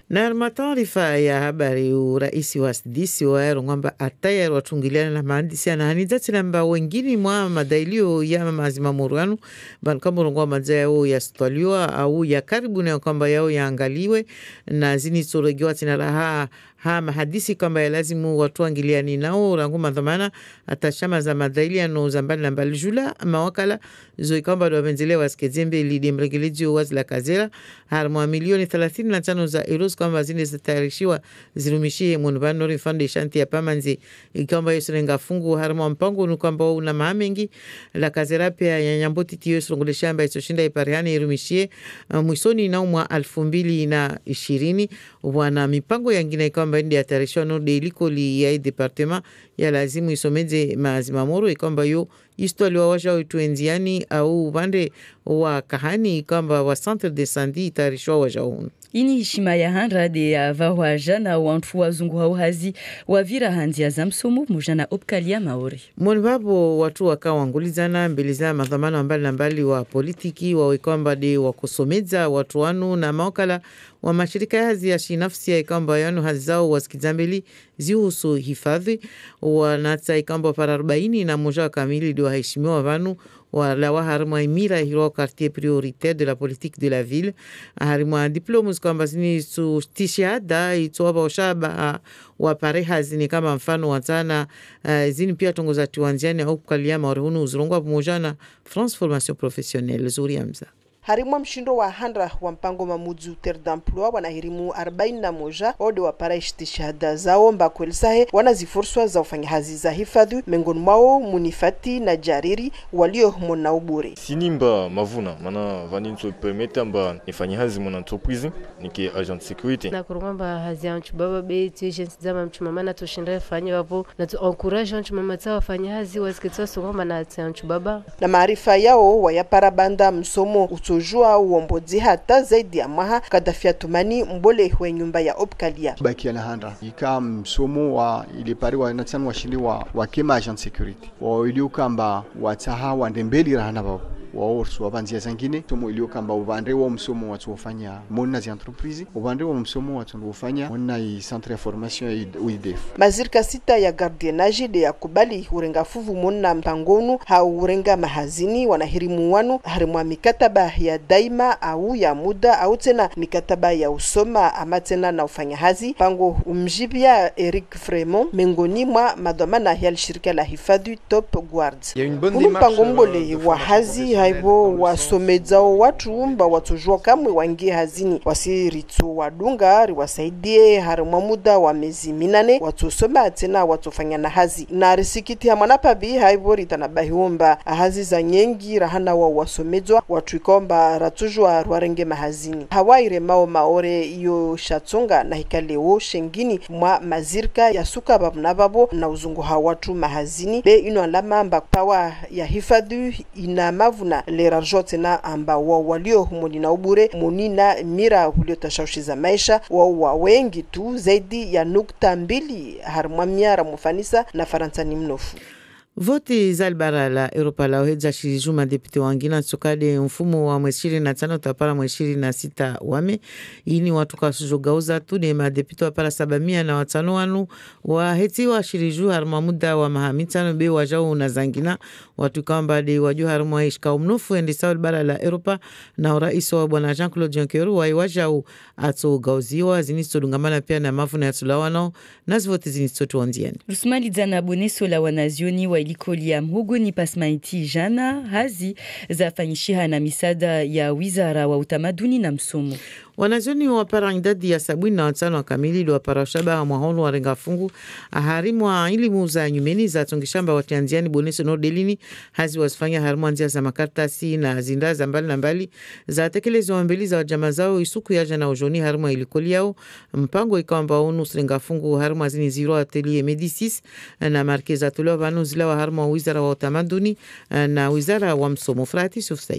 Na mataarifa ya habari rais wa SDC waero ngamba atayari watungiliana na maandisi anahanidati namba wengine mwa madailio ya mazima muruanu bankambo ngwa mazao ya staliwa au ya karibu na kwamba yao yaangaliwe na zini soregiwa tinaraha mahadisi kwamba ya lazimu watu angiliani nao rangu madhamana atashama za madailiano za mbali na mbali jula mawakala zoi kwamba wapenzelewa skezembe lidi mregeleji wazi la kazera harmwa milioni 35 za euros kwamba zine zitayarishiwa zirumishie Munubano Refund Shanti ya Pamanzi kwamba yosurenga fungu harmwa mpango ni kwamba una mahamengi la kazera pia ya nyamboti tiyo surungule shamba isoshinda iparihani irumishie mwisoni na umwa 2020 wana mipango yangine kwamba ndi atarishwa no deiliko li ya departement ya lazimu isomeze mazima moro kwamba yo istwali wa washa utuenziani au upande wa kahani kwamba wa centre de santé itarishwa washa hunu. Ini hishima ya handra de avawaja na wantu wazungu hauhazi wavira hanzi ya zamsomu mujana opkalia maori. Mwanibabo watu wakawangulizana mbeliza madhamano mbali na mbali wa politiki wa kwamba de wakusomeza watu wanu na mawakala wa mashirika ya hazi ya shinafsi ya ikamba yanu hazao wasikizambeli zihusu hifadhi wanata ikamba para 40 na moja kamili diwa haishimiwa vanu wala harma imira hiro quartier prioritaire de la politique de la ville harma diplomus kwamba zini su tishada itoba oshaba wa pareha zini kama mfano watana zini pia tongoza tuanziani au kukalia marhunu uzurongwa pamoja na France Formation Professionnelle Zuri Hamza. Harimwa mshindo wa handra wa mpango mamudu ter d'emploi wanahirimu 41 ode wa paraishi shahada zao mbakwelisahe wanazifurswa za ufanyahazi za hifadhi miongoni mwao Munifati na Jariri walio mona ubure. Sinimba mavuna mana vaninso permete amba nifanyahazi mona entreprise niki agent sécurité. Na kurumba hazi anchu baba be tu agent zama mchumama na tushindre fanya wapo na tu encourage anchu mama za wafanyahazi wasikitwa songoma na anchu baba. Na maarifa yao wayapara banda msomo utojua uombozi hata zaidi ya maha kadafia tumani mbole we nyumba ya opkalia. Baki na handra. Ika msomo wa ilipari wa natsan wa shili wa kema agent sécurité. Wa iliukamba wataha wa ndembeli rahana babo. Waorsu wabanzia zangine tomo ilio kamba ubande wa msomo watu wafanya mona zi entreprise ubande wa msomo watu wafanya mona i centre ya formation UIDF. Mazirika sita ya gardienage de ya kubali urenga fuvu mona mpangonu hau urenga mahazini wanahirimu wanu harimwa mikataba ya daima au ya muda au tena mikataba ya usoma ama tena na ufanya hazi pango umjibia Eric Fremont mengoni mwa madhamana ya shirika la hifadhi Top Guards. Mpango mbole wa hazi haibo wasomedzao watu mba watujua kamwe wangie hazini wasiritu wadunga riwasaidie harimwa muda wa miezi 8 watusoma tena watufanya na hazi na risikiti ya mwanapabi haibo ritanabahiomba hazi za nyengi rahana wa wasomedzwa watu ikomba ratujua rwarenge mahazini hawaire mao maore iyo shatunga na hikaleo shengini mwa mazirka ya suka babu na babo na uzungu hawatu mahazini be ino alama mba pawa ya hifadhi ina mavu na lera jote na amba walio humoni na ubure munina mira hulio tashawshiza maisha wa wengi tu zaidi ya 2 harmwa miara mufanisa na Faransani mnofu. Voti zalbara la Europa la ohedza shirijuma depute wangina tsokade mfumo wa mweshiri na tano tapara mweshiri na 6 wame. Ini watu kasujogauza tu de madepute wa para 700 na watano wanu wa heti wa shiriju harma muda wa mahamitano be wajao na zangina watu kamba de waju harma ishka umnufu endi zalbara la Europa na rais wa bwana Jean-Claude Juncker wa wajao ato gauziwa zinisto dungamana pia na mafu na yatulawano na zivoti zinisto tuondieni. Rusmali zana boneso la wanazioni wa ilikolia mhugu ni pasmaiti jana hazi za fanyishiha na misada ya wizara wa utamaduni na msomo. Wanazoni wa parangdadi ya 75 kamili do parashaba wa mwahono wa rengafungu aharimu wa ilimu za nyumeni za tongishamba watianziani boneso no delini hazi wasifanya harimu anzia za makartasi na zinda za mbali na mbali za tekelezi wa mbeli za wajama zao isuku ya jana ujoni harimu wa ilikoli yao mpango ikawamba onu rengafungu harimu azini ziro atelier Medicis na markeza atulio vanu zila wa harimu wa wizara wa utamaduni na wizara wa msomo. Frati Suf Said.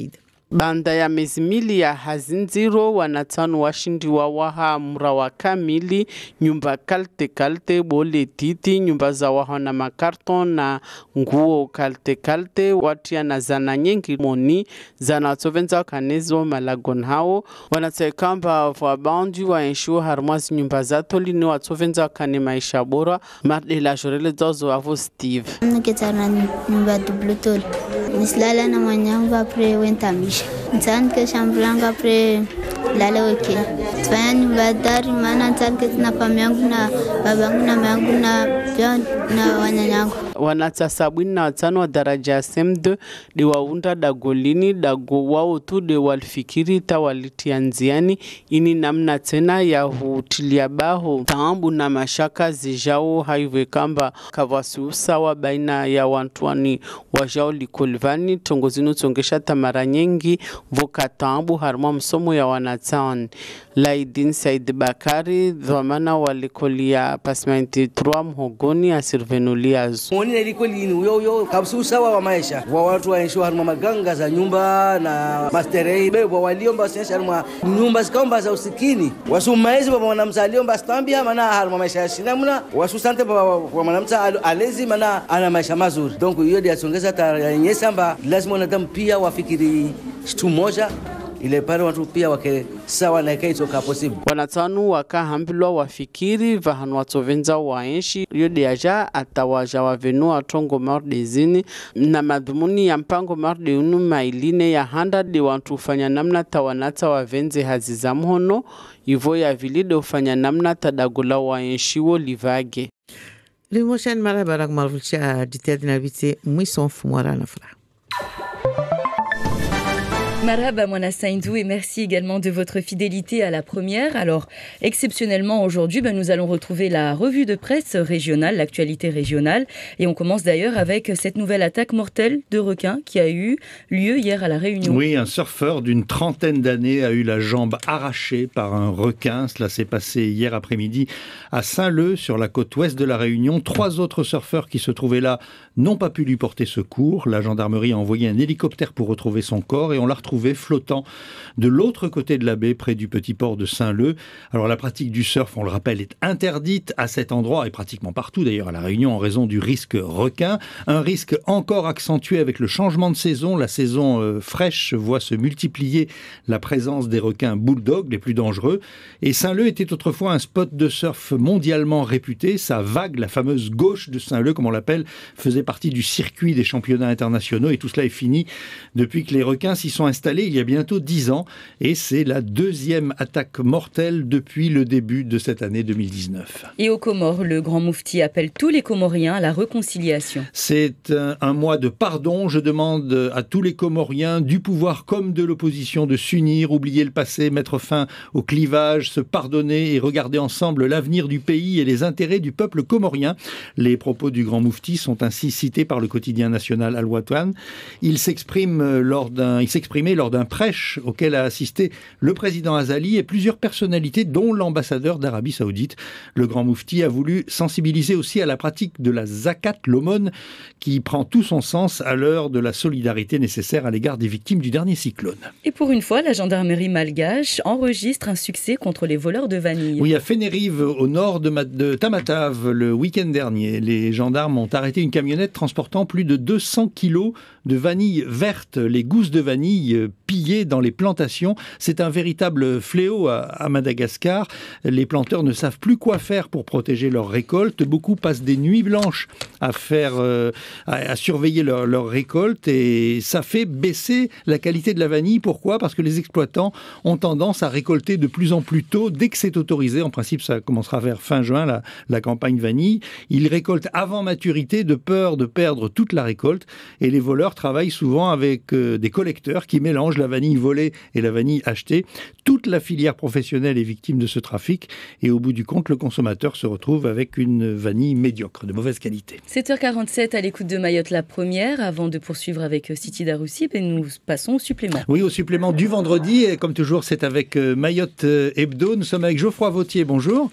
Banda ya miezi mili ya Hazinziro wanatano washindi wa waha mrawa kamili, nyumba kalte bole titi, nyumba za waha na makarton na nguo kalte watia na zana nyingi moni zana tovenza wakanezo malagon hao wanatekamba wabandi wa enshu harmazi nyumba za toli ni watovenza wakane maisha bora marde la jorele dozo wavo Steve Niketana nyumba dublu toli nislala na mwanyangu apre wentamisha ntanke shambulanga apre lala weke tufanya nyumba dari maana ntanke na pamiangu na babangu na miangu na pia na wanyanyangu wanata 75 wa daraja SM2 de waunda Dagolini dago wao tu de walfikiri tawalitia nziani ini namna tena ya hutilia baho taambu na mashaka zijao haiwe kamba kavasu sawa baina ya wantuani wajao likolvani tongozinu tongesha tamara nyingi voka taambu harma msomo ya wanatan Laidin Said Bakari dhamana walikolia pasmenti 3 mhogoni asirvenuliazo Mwani na ilikoli ni uyo kabsu sawa wa maisha wa watu wa enshu harma maganga za nyumba na masterei bebo waliomba sensa harma nyumba zikomba za usikini wasu maizi baba wanamsaliomba stambia mana harma maisha sinamuna wasu sante baba wanamsa alezi mana ana maisha mazuri donc hiyo dia songeza ta nyesamba lazima wanadamu pia wafikiri kitu moja ile pale watu pia wake sawa na kaito ka possible wanatanu wakahambilwa wafikiri vahanu watovenza waenshi yode aja atawaja wavenu atongo mardezini na madhumuni ya mpango marde unu mailine ya handa de watu ufanya namna tawanata wavenze hazi za mhono ivo ya vilide ufanya namna tadagula waenshiwo livage Limoshan marabarak marvulcha ditad nabite mwisonf mwarana fra. Marhaba Mwana Saindou et merci également de votre fidélité à la première. Alors, exceptionnellement aujourd'hui, nous allons retrouver la revue de presse régionale, l'actualité régionale. Et on commence d'ailleurs avec cette nouvelle attaque mortelle de requins qui a eu lieu hier à La Réunion. Oui, un surfeur d'une trentaine d'années a eu la jambe arrachée par un requin. Cela s'est passé hier après-midi à Saint-Leu, sur la côte ouest de La Réunion. 3 autres surfeurs qui se trouvaient là n'ont pas pu lui porter secours. La gendarmerie a envoyé un hélicoptère pour retrouver son corps et on l'a retrouvé flottant de l'autre côté de la baie, près du petit port de Saint-Leu. Alors la pratique du surf, on le rappelle, est interdite à cet endroit et pratiquement partout d'ailleurs à La Réunion en raison du risque requin. Un risque encore accentué avec le changement de saison. La saison fraîche voit se multiplier la présence des requins bulldogs les plus dangereux. Et Saint-Leu était autrefois un spot de surf mondialement réputé. Sa vague, la fameuse gauche de Saint-Leu, comme on l'appelle, faisait partie du circuit des championnats internationaux. Et tout cela est fini depuis que les requins s'y sont installés il y a bientôt 10 ans. Et c'est la 2e attaque mortelle depuis le début de cette année 2019. Et aux Comores, le grand moufti appelle tous les Comoriens à la réconciliation. C'est un mois de pardon. Je demande à tous les Comoriens, du pouvoir comme de l'opposition, de s'unir, oublier le passé, mettre fin au clivage, se pardonner et regarder ensemble l'avenir du pays et les intérêts du peuple comorien. Les propos du grand moufti sont ainsi cités par le quotidien national Al Watan. Il s'exprimait lors d'un prêche auquel a assisté le président Azali et plusieurs personnalités, dont l'ambassadeur d'Arabie Saoudite. Le grand moufti a voulu sensibiliser aussi à la pratique de la zakat, l'aumône, qui prend tout son sens à l'heure de la solidarité nécessaire à l'égard des victimes du dernier cyclone. Et pour une fois, la gendarmerie malgache enregistre un succès contre les voleurs de vanille. Oui, à Fénérive, au nord de Tamatave, le week-end dernier, les gendarmes ont arrêté une camionnette transportant plus de 200 kilos de vanille verte, les gousses de vanille pillées dans les plantations. C'est un véritable fléau à Madagascar. Les planteurs ne savent plus quoi faire pour protéger leurs récoltes. Beaucoup passent des nuits blanches à surveiller leur récolte et ça fait baisser la qualité de la vanille. Pourquoi ? Parce que les exploitants ont tendance à récolter de plus en plus tôt, dès que c'est autorisé. En principe, ça commencera vers fin juin, la campagne vanille. Ils récoltent avant maturité de peur de perdre toute la récolte et les voleurs travaillent souvent avec des collecteurs qui mélangent la vanille volée et la vanille achetée. Toute la filière professionnelle est victime de ce trafic et au bout du compte, le consommateur se retrouve avec une vanille médiocre, de mauvaise qualité. 7h47 à l'écoute de Mayotte la première. Avant de poursuivre avec Siti Daroussi, nous passons au supplément. Oui, au supplément du vendredi. Et comme toujours, c'est avec Mayotte Hebdo. Nous sommes avec Geoffroy Vautier. Bonjour.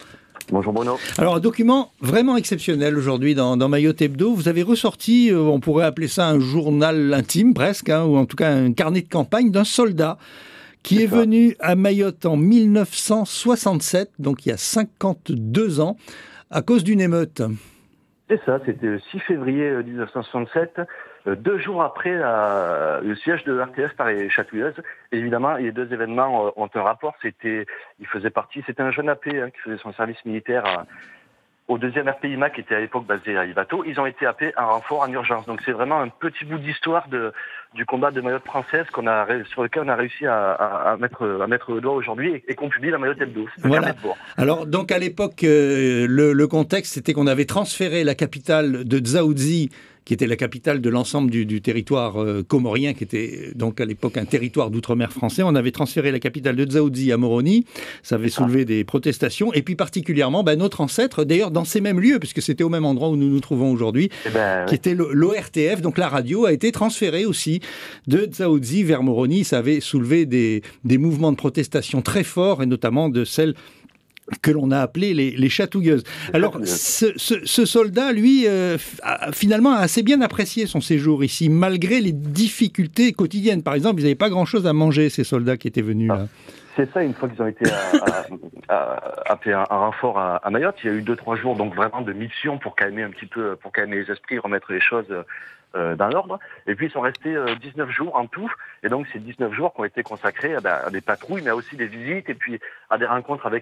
Bonjour Bruno. Alors un document vraiment exceptionnel aujourd'hui dans Mayotte Hebdo. Vous avez ressorti, on pourrait appeler ça un journal intime presque, ou en tout cas un carnet de campagne d'un soldat qui est venu à Mayotte en 1967, donc il y a 52 ans, à cause d'une émeute. C'est ça, c'était le 6 février 1967, 2 jours après le siège de l'RTF par les chatouilleuses. Évidemment, les deux événements ont un rapport. C'était un jeune AP qui faisait son service militaire au 2e RPIMA qui était à l'époque basé à Ivato. Ils ont été appelés en renfort en urgence. Donc c'est vraiment un petit bout d'histoire du combat de Mayotte française sur lequel on a réussi à mettre le doigt aujourd'hui et qu'on publie la Mayotte Hebdo. Voilà. Alors donc à l'époque, le contexte c'était qu'on avait transféré la capitale de Dzaoudzi, qui était la capitale de l'ensemble du territoire comorien, qui était donc à l'époque un territoire d'outre-mer français. On avait transféré la capitale de Dzaoudzi à Moroni. Ça avait soulevé des protestations. Et puis particulièrement, notre ancêtre, d'ailleurs dans ces mêmes lieux, puisque c'était au même endroit où nous nous trouvons aujourd'hui, qui était l'ORTF, donc la radio, a été transférée aussi de Dzaoudzi vers Moroni. Ça avait soulevé des mouvements de protestation très forts, et notamment de celles que l'on a appelé les chatouilleuses. Alors, ce soldat, lui, finalement, a assez bien apprécié son séjour ici, malgré les difficultés quotidiennes. Par exemple, ils n'avaient pas grand-chose à manger, ces soldats qui étaient venus là. C'est ça, une fois qu'ils ont été appelés un renfort à Mayotte, il y a eu 2-3 jours donc vraiment de mission pour calmer les esprits, remettre les choses dans l'ordre. Et puis ils sont restés 19 jours en tout. Et donc c'est 19 jours qui ont été consacrés à des patrouilles, mais aussi des visites et puis à des rencontres avec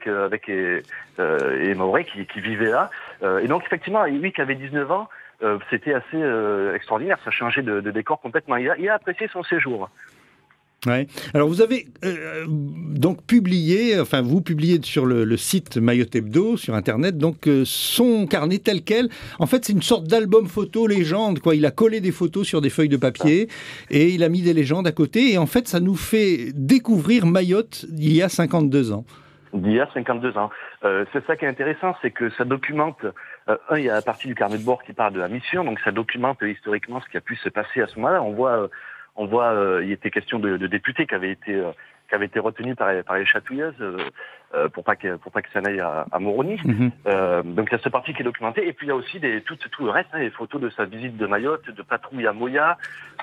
les Mahorais qui vivaient là. Et donc effectivement, lui qui avait 19 ans, c'était assez extraordinaire. Ça changeait de décor complètement. Il a apprécié son séjour. Ouais. Alors vous avez donc vous publiez sur le site Mayotte Hebdo sur internet donc son carnet tel quel. En fait, c'est une sorte d'album photo légende quoi. Il a collé des photos sur des feuilles de papier et il a mis des légendes à côté et en fait ça nous fait découvrir Mayotte il y a 52 ans. Il y a 52 ans. C'est ça qui est intéressant, c'est que ça documente. Il y a la partie du carnet de bord qui parle de la mission, donc ça documente historiquement ce qui a pu se passer à ce moment-là. On voit, il était question de députés qui avaient été retenus par les chatouilleuses pour pas que ça n'aille à Moroni. Donc il y a cette partie qui est documentée et puis il y a aussi tout le reste, les photos de sa visite de Mayotte, de patrouille à Moya,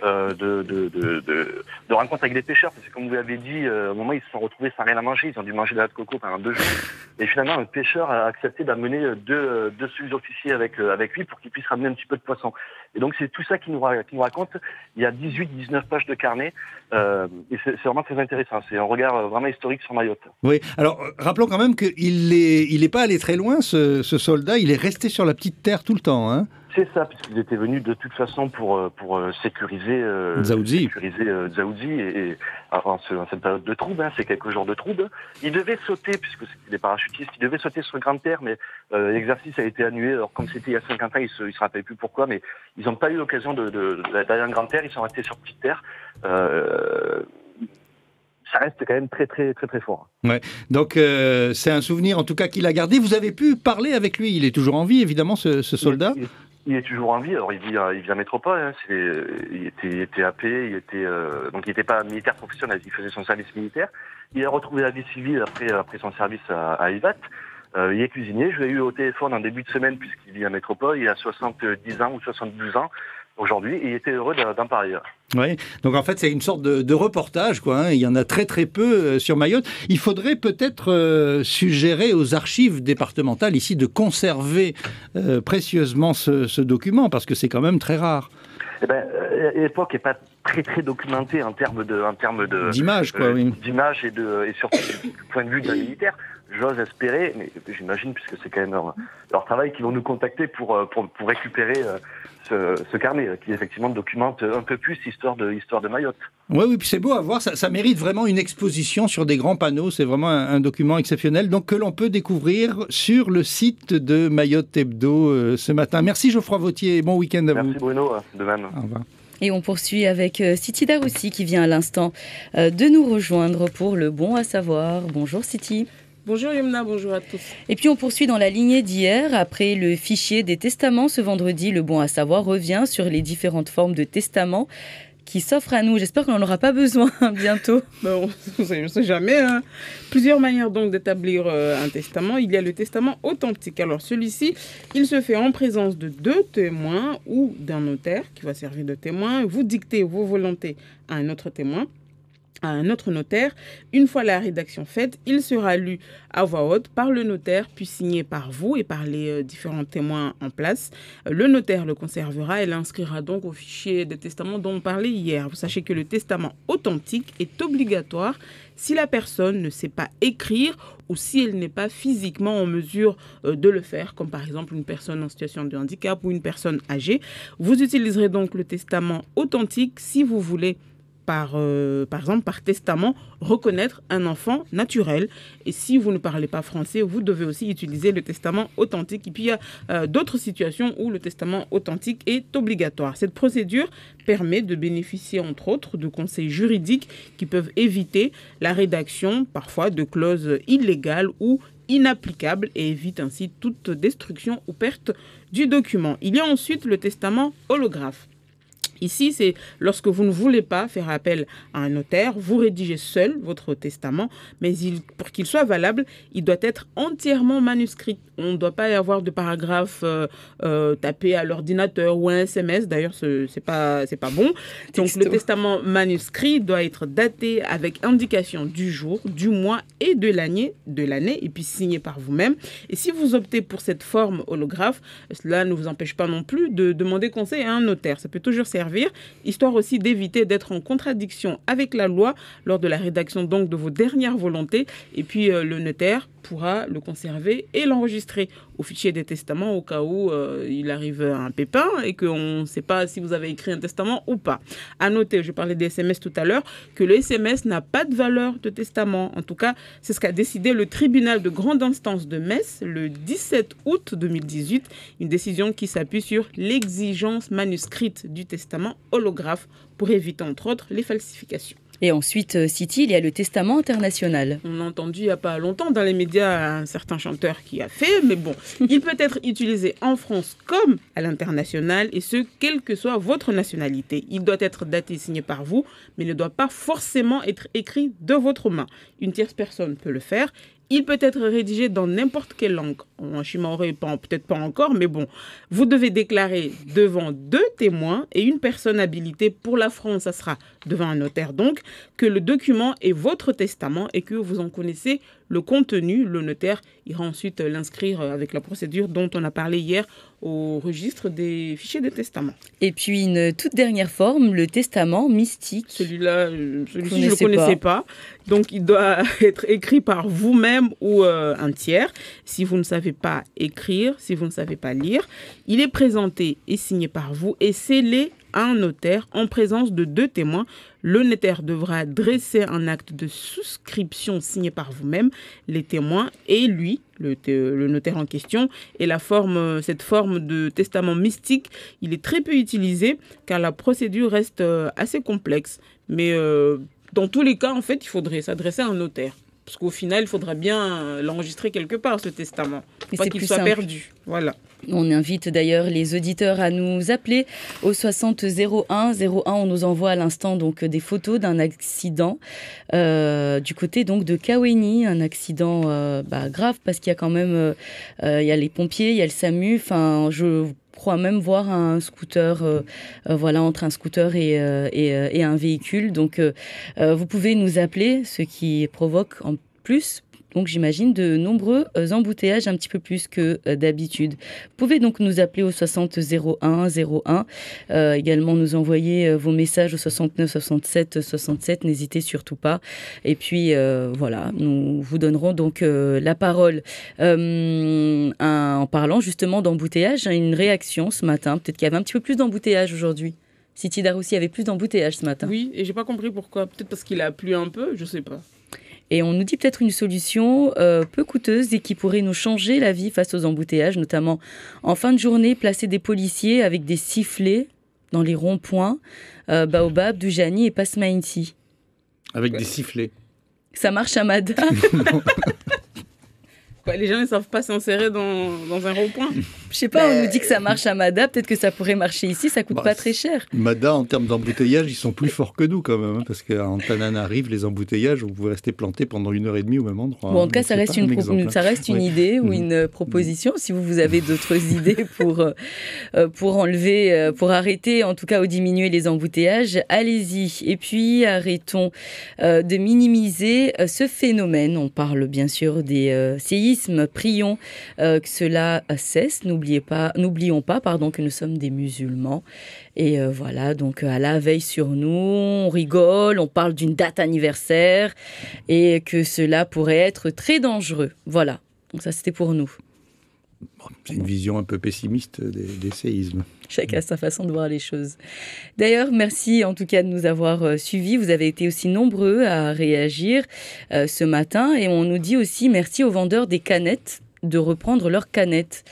de rencontres avec des pêcheurs. Parce que comme vous l'avez dit, au un moment ils se sont retrouvés sans rien à manger, ils ont dû manger de la de coco pendant 2 jours. Et finalement un pêcheur a accepté d'amener deux sous-officiers avec lui pour qu'ils puissent ramener un petit peu de poisson. Et donc c'est tout ça qu'il nous raconte. Il y a 18-19 pages de carnet et c'est vraiment très intéressant. C'est un regard vraiment historique sur Mayotte. Oui, alors rappelons quand même qu'il est pas allé très loin, ce soldat, il est resté sur la petite terre tout le temps. Hein. C'est ça, puisqu'ils étaient venus de toute façon pour sécuriser Dzaoudzi et en cette période de trouble, ces quelques jours de trouble. Ils devaient sauter, puisque c'était des parachutistes, ils devaient sauter sur Grande Terre, mais l'exercice a été annulé. Alors comme c'était il y a 50 ans, ils se rappellent plus pourquoi, mais ils n'ont pas eu l'occasion d'aller en Grande Terre, ils sont restés sur Petite Terre. Ça reste quand même très très très très fort. Ouais. Donc c'est un souvenir en tout cas qu'il a gardé. Vous avez pu parler avec lui. Il est toujours en vie évidemment ce soldat. Il est toujours en vie. Alors il vit à Métropole. Il était AP. Donc il n'était pas militaire professionnel. Il faisait son service militaire. Il a retrouvé la vie civile après son service à Ivat. Il est cuisinier. Je l'ai eu au téléphone en début de semaine puisqu'il vit à Métropole. Il a 70 ans ou 72 ans. Aujourd'hui, il était heureux d'en parler. Oui, donc en fait c'est une sorte de reportage, quoi. Il y en a très très peu sur Mayotte. Il faudrait peut-être suggérer aux archives départementales ici de conserver précieusement ce document, parce que c'est quand même très rare. L'époque n'est pas très très documentée en termes d'image, quoi. Oui. D'image et surtout du point de vue d'un militaire. J'ose espérer, mais j'imagine, puisque c'est quand même leur travail, qu'ils vont nous contacter pour récupérer ce carnet, qui effectivement documente un peu plus l'histoire de Mayotte. Oui, puis c'est beau à voir, ça mérite vraiment une exposition sur des grands panneaux, c'est vraiment un document exceptionnel, donc que l'on peut découvrir sur le site de Mayotte Hebdo ce matin. Merci Geoffroy Vauthier, bon week-end à vous. Merci Bruno, de même. Au revoir. Et on poursuit avec Siti Daroussi qui vient à l'instant de nous rejoindre pour le bon à savoir. Bonjour Siti. Bonjour Yumna, bonjour à tous. Et puis on poursuit dans la lignée d'hier. Après le fichier des testaments, ce vendredi, le bon à savoir revient sur les différentes formes de testaments. qui s'offre à nous. J'espère qu'on n'en aura pas besoin bientôt. Bon, on ne sait jamais. Hein. Plusieurs manières donc d'établir un testament. Il y a le testament authentique. Alors celui-ci, il se fait en présence de 2 témoins ou d'un notaire qui va servir de témoin. Vous dictez vos volontés à un autre témoin, à un autre notaire. Une fois la rédaction faite, il sera lu à voix haute par le notaire, puis signé par vous et par les différents témoins en place. Le notaire le conservera et l'inscrira donc au fichier des testaments dont on parlait hier. Vous sachez que le testament authentique est obligatoire si la personne ne sait pas écrire ou si elle n'est pas physiquement en mesure de le faire, comme par exemple une personne en situation de handicap ou une personne âgée. Vous utiliserez donc le testament authentique si vous voulez par exemple, par testament, reconnaître un enfant naturel. Et si vous ne parlez pas français, vous devez aussi utiliser le testament authentique. Et puis, il y a d'autres situations où le testament authentique est obligatoire. Cette procédure permet de bénéficier, entre autres, de conseils juridiques qui peuvent éviter la rédaction, parfois, de clauses illégales ou inapplicables et évite ainsi toute destruction ou perte du document. Il y a ensuite le testament holographe. Ici, c'est lorsque vous ne voulez pas faire appel à un notaire, vous rédigez seul votre testament, mais pour qu'il soit valable, il doit être entièrement manuscrit. On ne doit pas y avoir de paragraphe tapé à l'ordinateur ou un SMS. D'ailleurs, c'est pas bon. Donc, le testament manuscrit doit être daté avec indication du jour, du mois et de l'année, et puis signé par vous-même. Et si vous optez pour cette forme holographe, cela ne vous empêche pas non plus de demander conseil à un notaire. Ça peut toujours servir, histoire aussi d'éviter d'être en contradiction avec la loi lors de la rédaction donc de vos dernières volontés. Et puis le notaire pourra le conserver et l'enregistrer au fichier des testaments au cas où il arrive un pépin et qu'on ne sait pas si vous avez écrit un testament ou pas. À noter, je parlais des SMS tout à l'heure, que le SMS n'a pas de valeur de testament. En tout cas, c'est ce qu'a décidé le tribunal de grande instance de Metz le 17 août 2018, une décision qui s'appuie sur l'exigence manuscrite du testament holographe pour éviter entre autres les falsifications. Et ensuite, Siti, il y a le testament international. On a entendu il n'y a pas longtemps dans les médias un certain chanteur qui a fait, mais bon, il peut être utilisé en France comme à l'international, et ce, quelle que soit votre nationalité. Il doit être daté et signé par vous, mais ne doit pas forcément être écrit de votre main. Une tierce personne peut le faire. Il peut être rédigé dans n'importe quelle langue. En shimaoré, peut-être pas encore, mais bon. Vous devez déclarer devant 2 témoins et une personne habilitée. Pour la France, ça sera devant un notaire donc, que le document est votre testament et que vous en connaissez le contenu. Le notaire ira ensuite l'inscrire avec la procédure dont on a parlé hier au registre des fichiers de testament. Et puis une toute dernière forme, le testament mystique. Celui-ci, je ne le connaissais pas. Donc, il doit être écrit par vous-même ou un tiers. Si vous ne savez pas écrire, si vous ne savez pas lire, il est présenté et signé par vous et scellé à un notaire en présence de 2 témoins. Le notaire devra dresser un acte de souscription signé par vous-même, les témoins et lui, le notaire en question. Et cette forme de testament mystique, il est très peu utilisé car la procédure reste assez complexe. Mais dans tous les cas, en fait, il faudrait s'adresser à un notaire. Parce qu'au final, il faudra bien l'enregistrer quelque part, ce testament. Pour pas qu'il soit perdu. Voilà. On invite d'ailleurs les auditeurs à nous appeler au 60 01 01. On nous envoie à l'instant donc des photos d'un accident du côté donc de Kaweni, un accident grave parce qu'il y a quand même il y a les pompiers, il y a le SAMU. Enfin, je crois même voir un scooter, entre un scooter et un véhicule. Donc, vous pouvez nous appeler, ce qui provoque en plus. Donc j'imagine de nombreux embouteillages un petit peu plus que d'habitude. Vous pouvez donc nous appeler au 60 01 01. Également nous envoyer vos messages au 69 67 67. N'hésitez surtout pas. Et puis nous vous donnerons donc la parole en parlant justement d'embouteillage. Une réaction ce matin. Peut-être qu'il y avait un petit peu plus d'embouteillage aujourd'hui. Siti Daroussi avait plus d'embouteillage ce matin. Oui, et j'ai pas compris pourquoi. Peut-être parce qu'il a plu un peu, je sais pas. Et on nous dit peut-être une solution peu coûteuse et qui pourrait nous changer la vie face aux embouteillages, notamment en fin de journée, placer des policiers avec des sifflets dans les ronds-points, Baobab, Doujani et Pasmaïnti. Avec des sifflets. Ça marche à Mada. Les gens ne savent pas s'insérer dans un rond-point. Je sais pas, on nous dit que ça marche à Mada, peut-être que ça pourrait marcher ici, ça coûte pas très cher. Mada, en termes d'embouteillage, ils sont plus forts que nous quand même, hein, parce qu'à Antananarive, les embouteillages, vous pouvez rester planté pendant 1h30 au même endroit. Bon, en tout cas, ça reste une idée ou une proposition. Si vous avez d'autres idées pour enlever, pour arrêter, en tout cas, ou diminuer les embouteillages, allez-y. Et puis, arrêtons de minimiser ce phénomène. On parle bien sûr des séismes. Prions que cela cesse. N'oublions pas, que nous sommes des musulmans. Et voilà, donc à la veille sur nous, on rigole, on parle d'une date anniversaire et que cela pourrait être très dangereux. Voilà, donc ça c'était pour nous. C'est une vision un peu pessimiste des séismes. Chacun a sa façon de voir les choses. D'ailleurs, merci en tout cas de nous avoir suivis. Vous avez été aussi nombreux à réagir ce matin. Et on nous dit aussi merci aux vendeurs des canettes de reprendre leurs canettes.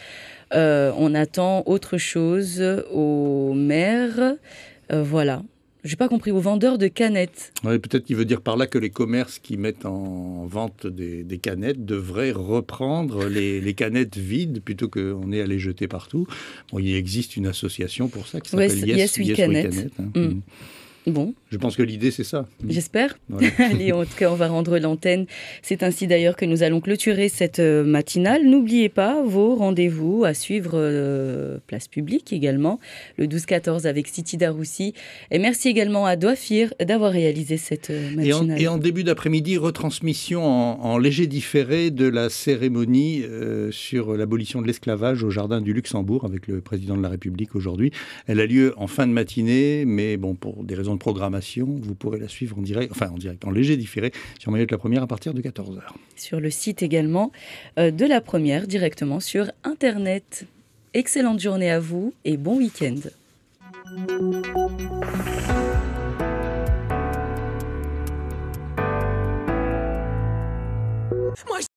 On attend autre chose aux maires. Voilà. J'ai pas compris, aux vendeurs de canettes. Ouais, peut-être qu'il veut dire par là que les commerces qui mettent en vente des canettes devraient reprendre les canettes vides plutôt qu'on ait à les jeter partout. Bon, il existe une association pour ça qui s'appelle Yes We Canettes. Hein. Bon. Je pense que l'idée, c'est ça. J'espère. Voilà. Allez, en tout cas, on va rendre l'antenne. C'est ainsi d'ailleurs que nous allons clôturer cette matinale. N'oubliez pas vos rendez-vous à suivre Place Publique également, le 12-14 avec Siti Daroussi. Et merci également à Douafir d'avoir réalisé cette matinale. Et en début d'après-midi, retransmission en léger différé de la cérémonie sur l'abolition de l'esclavage au Jardin du Luxembourg avec le président de la République aujourd'hui. Elle a lieu en fin de matinée, mais bon, pour des raisons de programmation, vous pourrez la suivre en direct, en léger différé sur Mayotte la Première à partir de 14h. Sur le site également de la Première, directement sur Internet. Excellente journée à vous et bon week-end.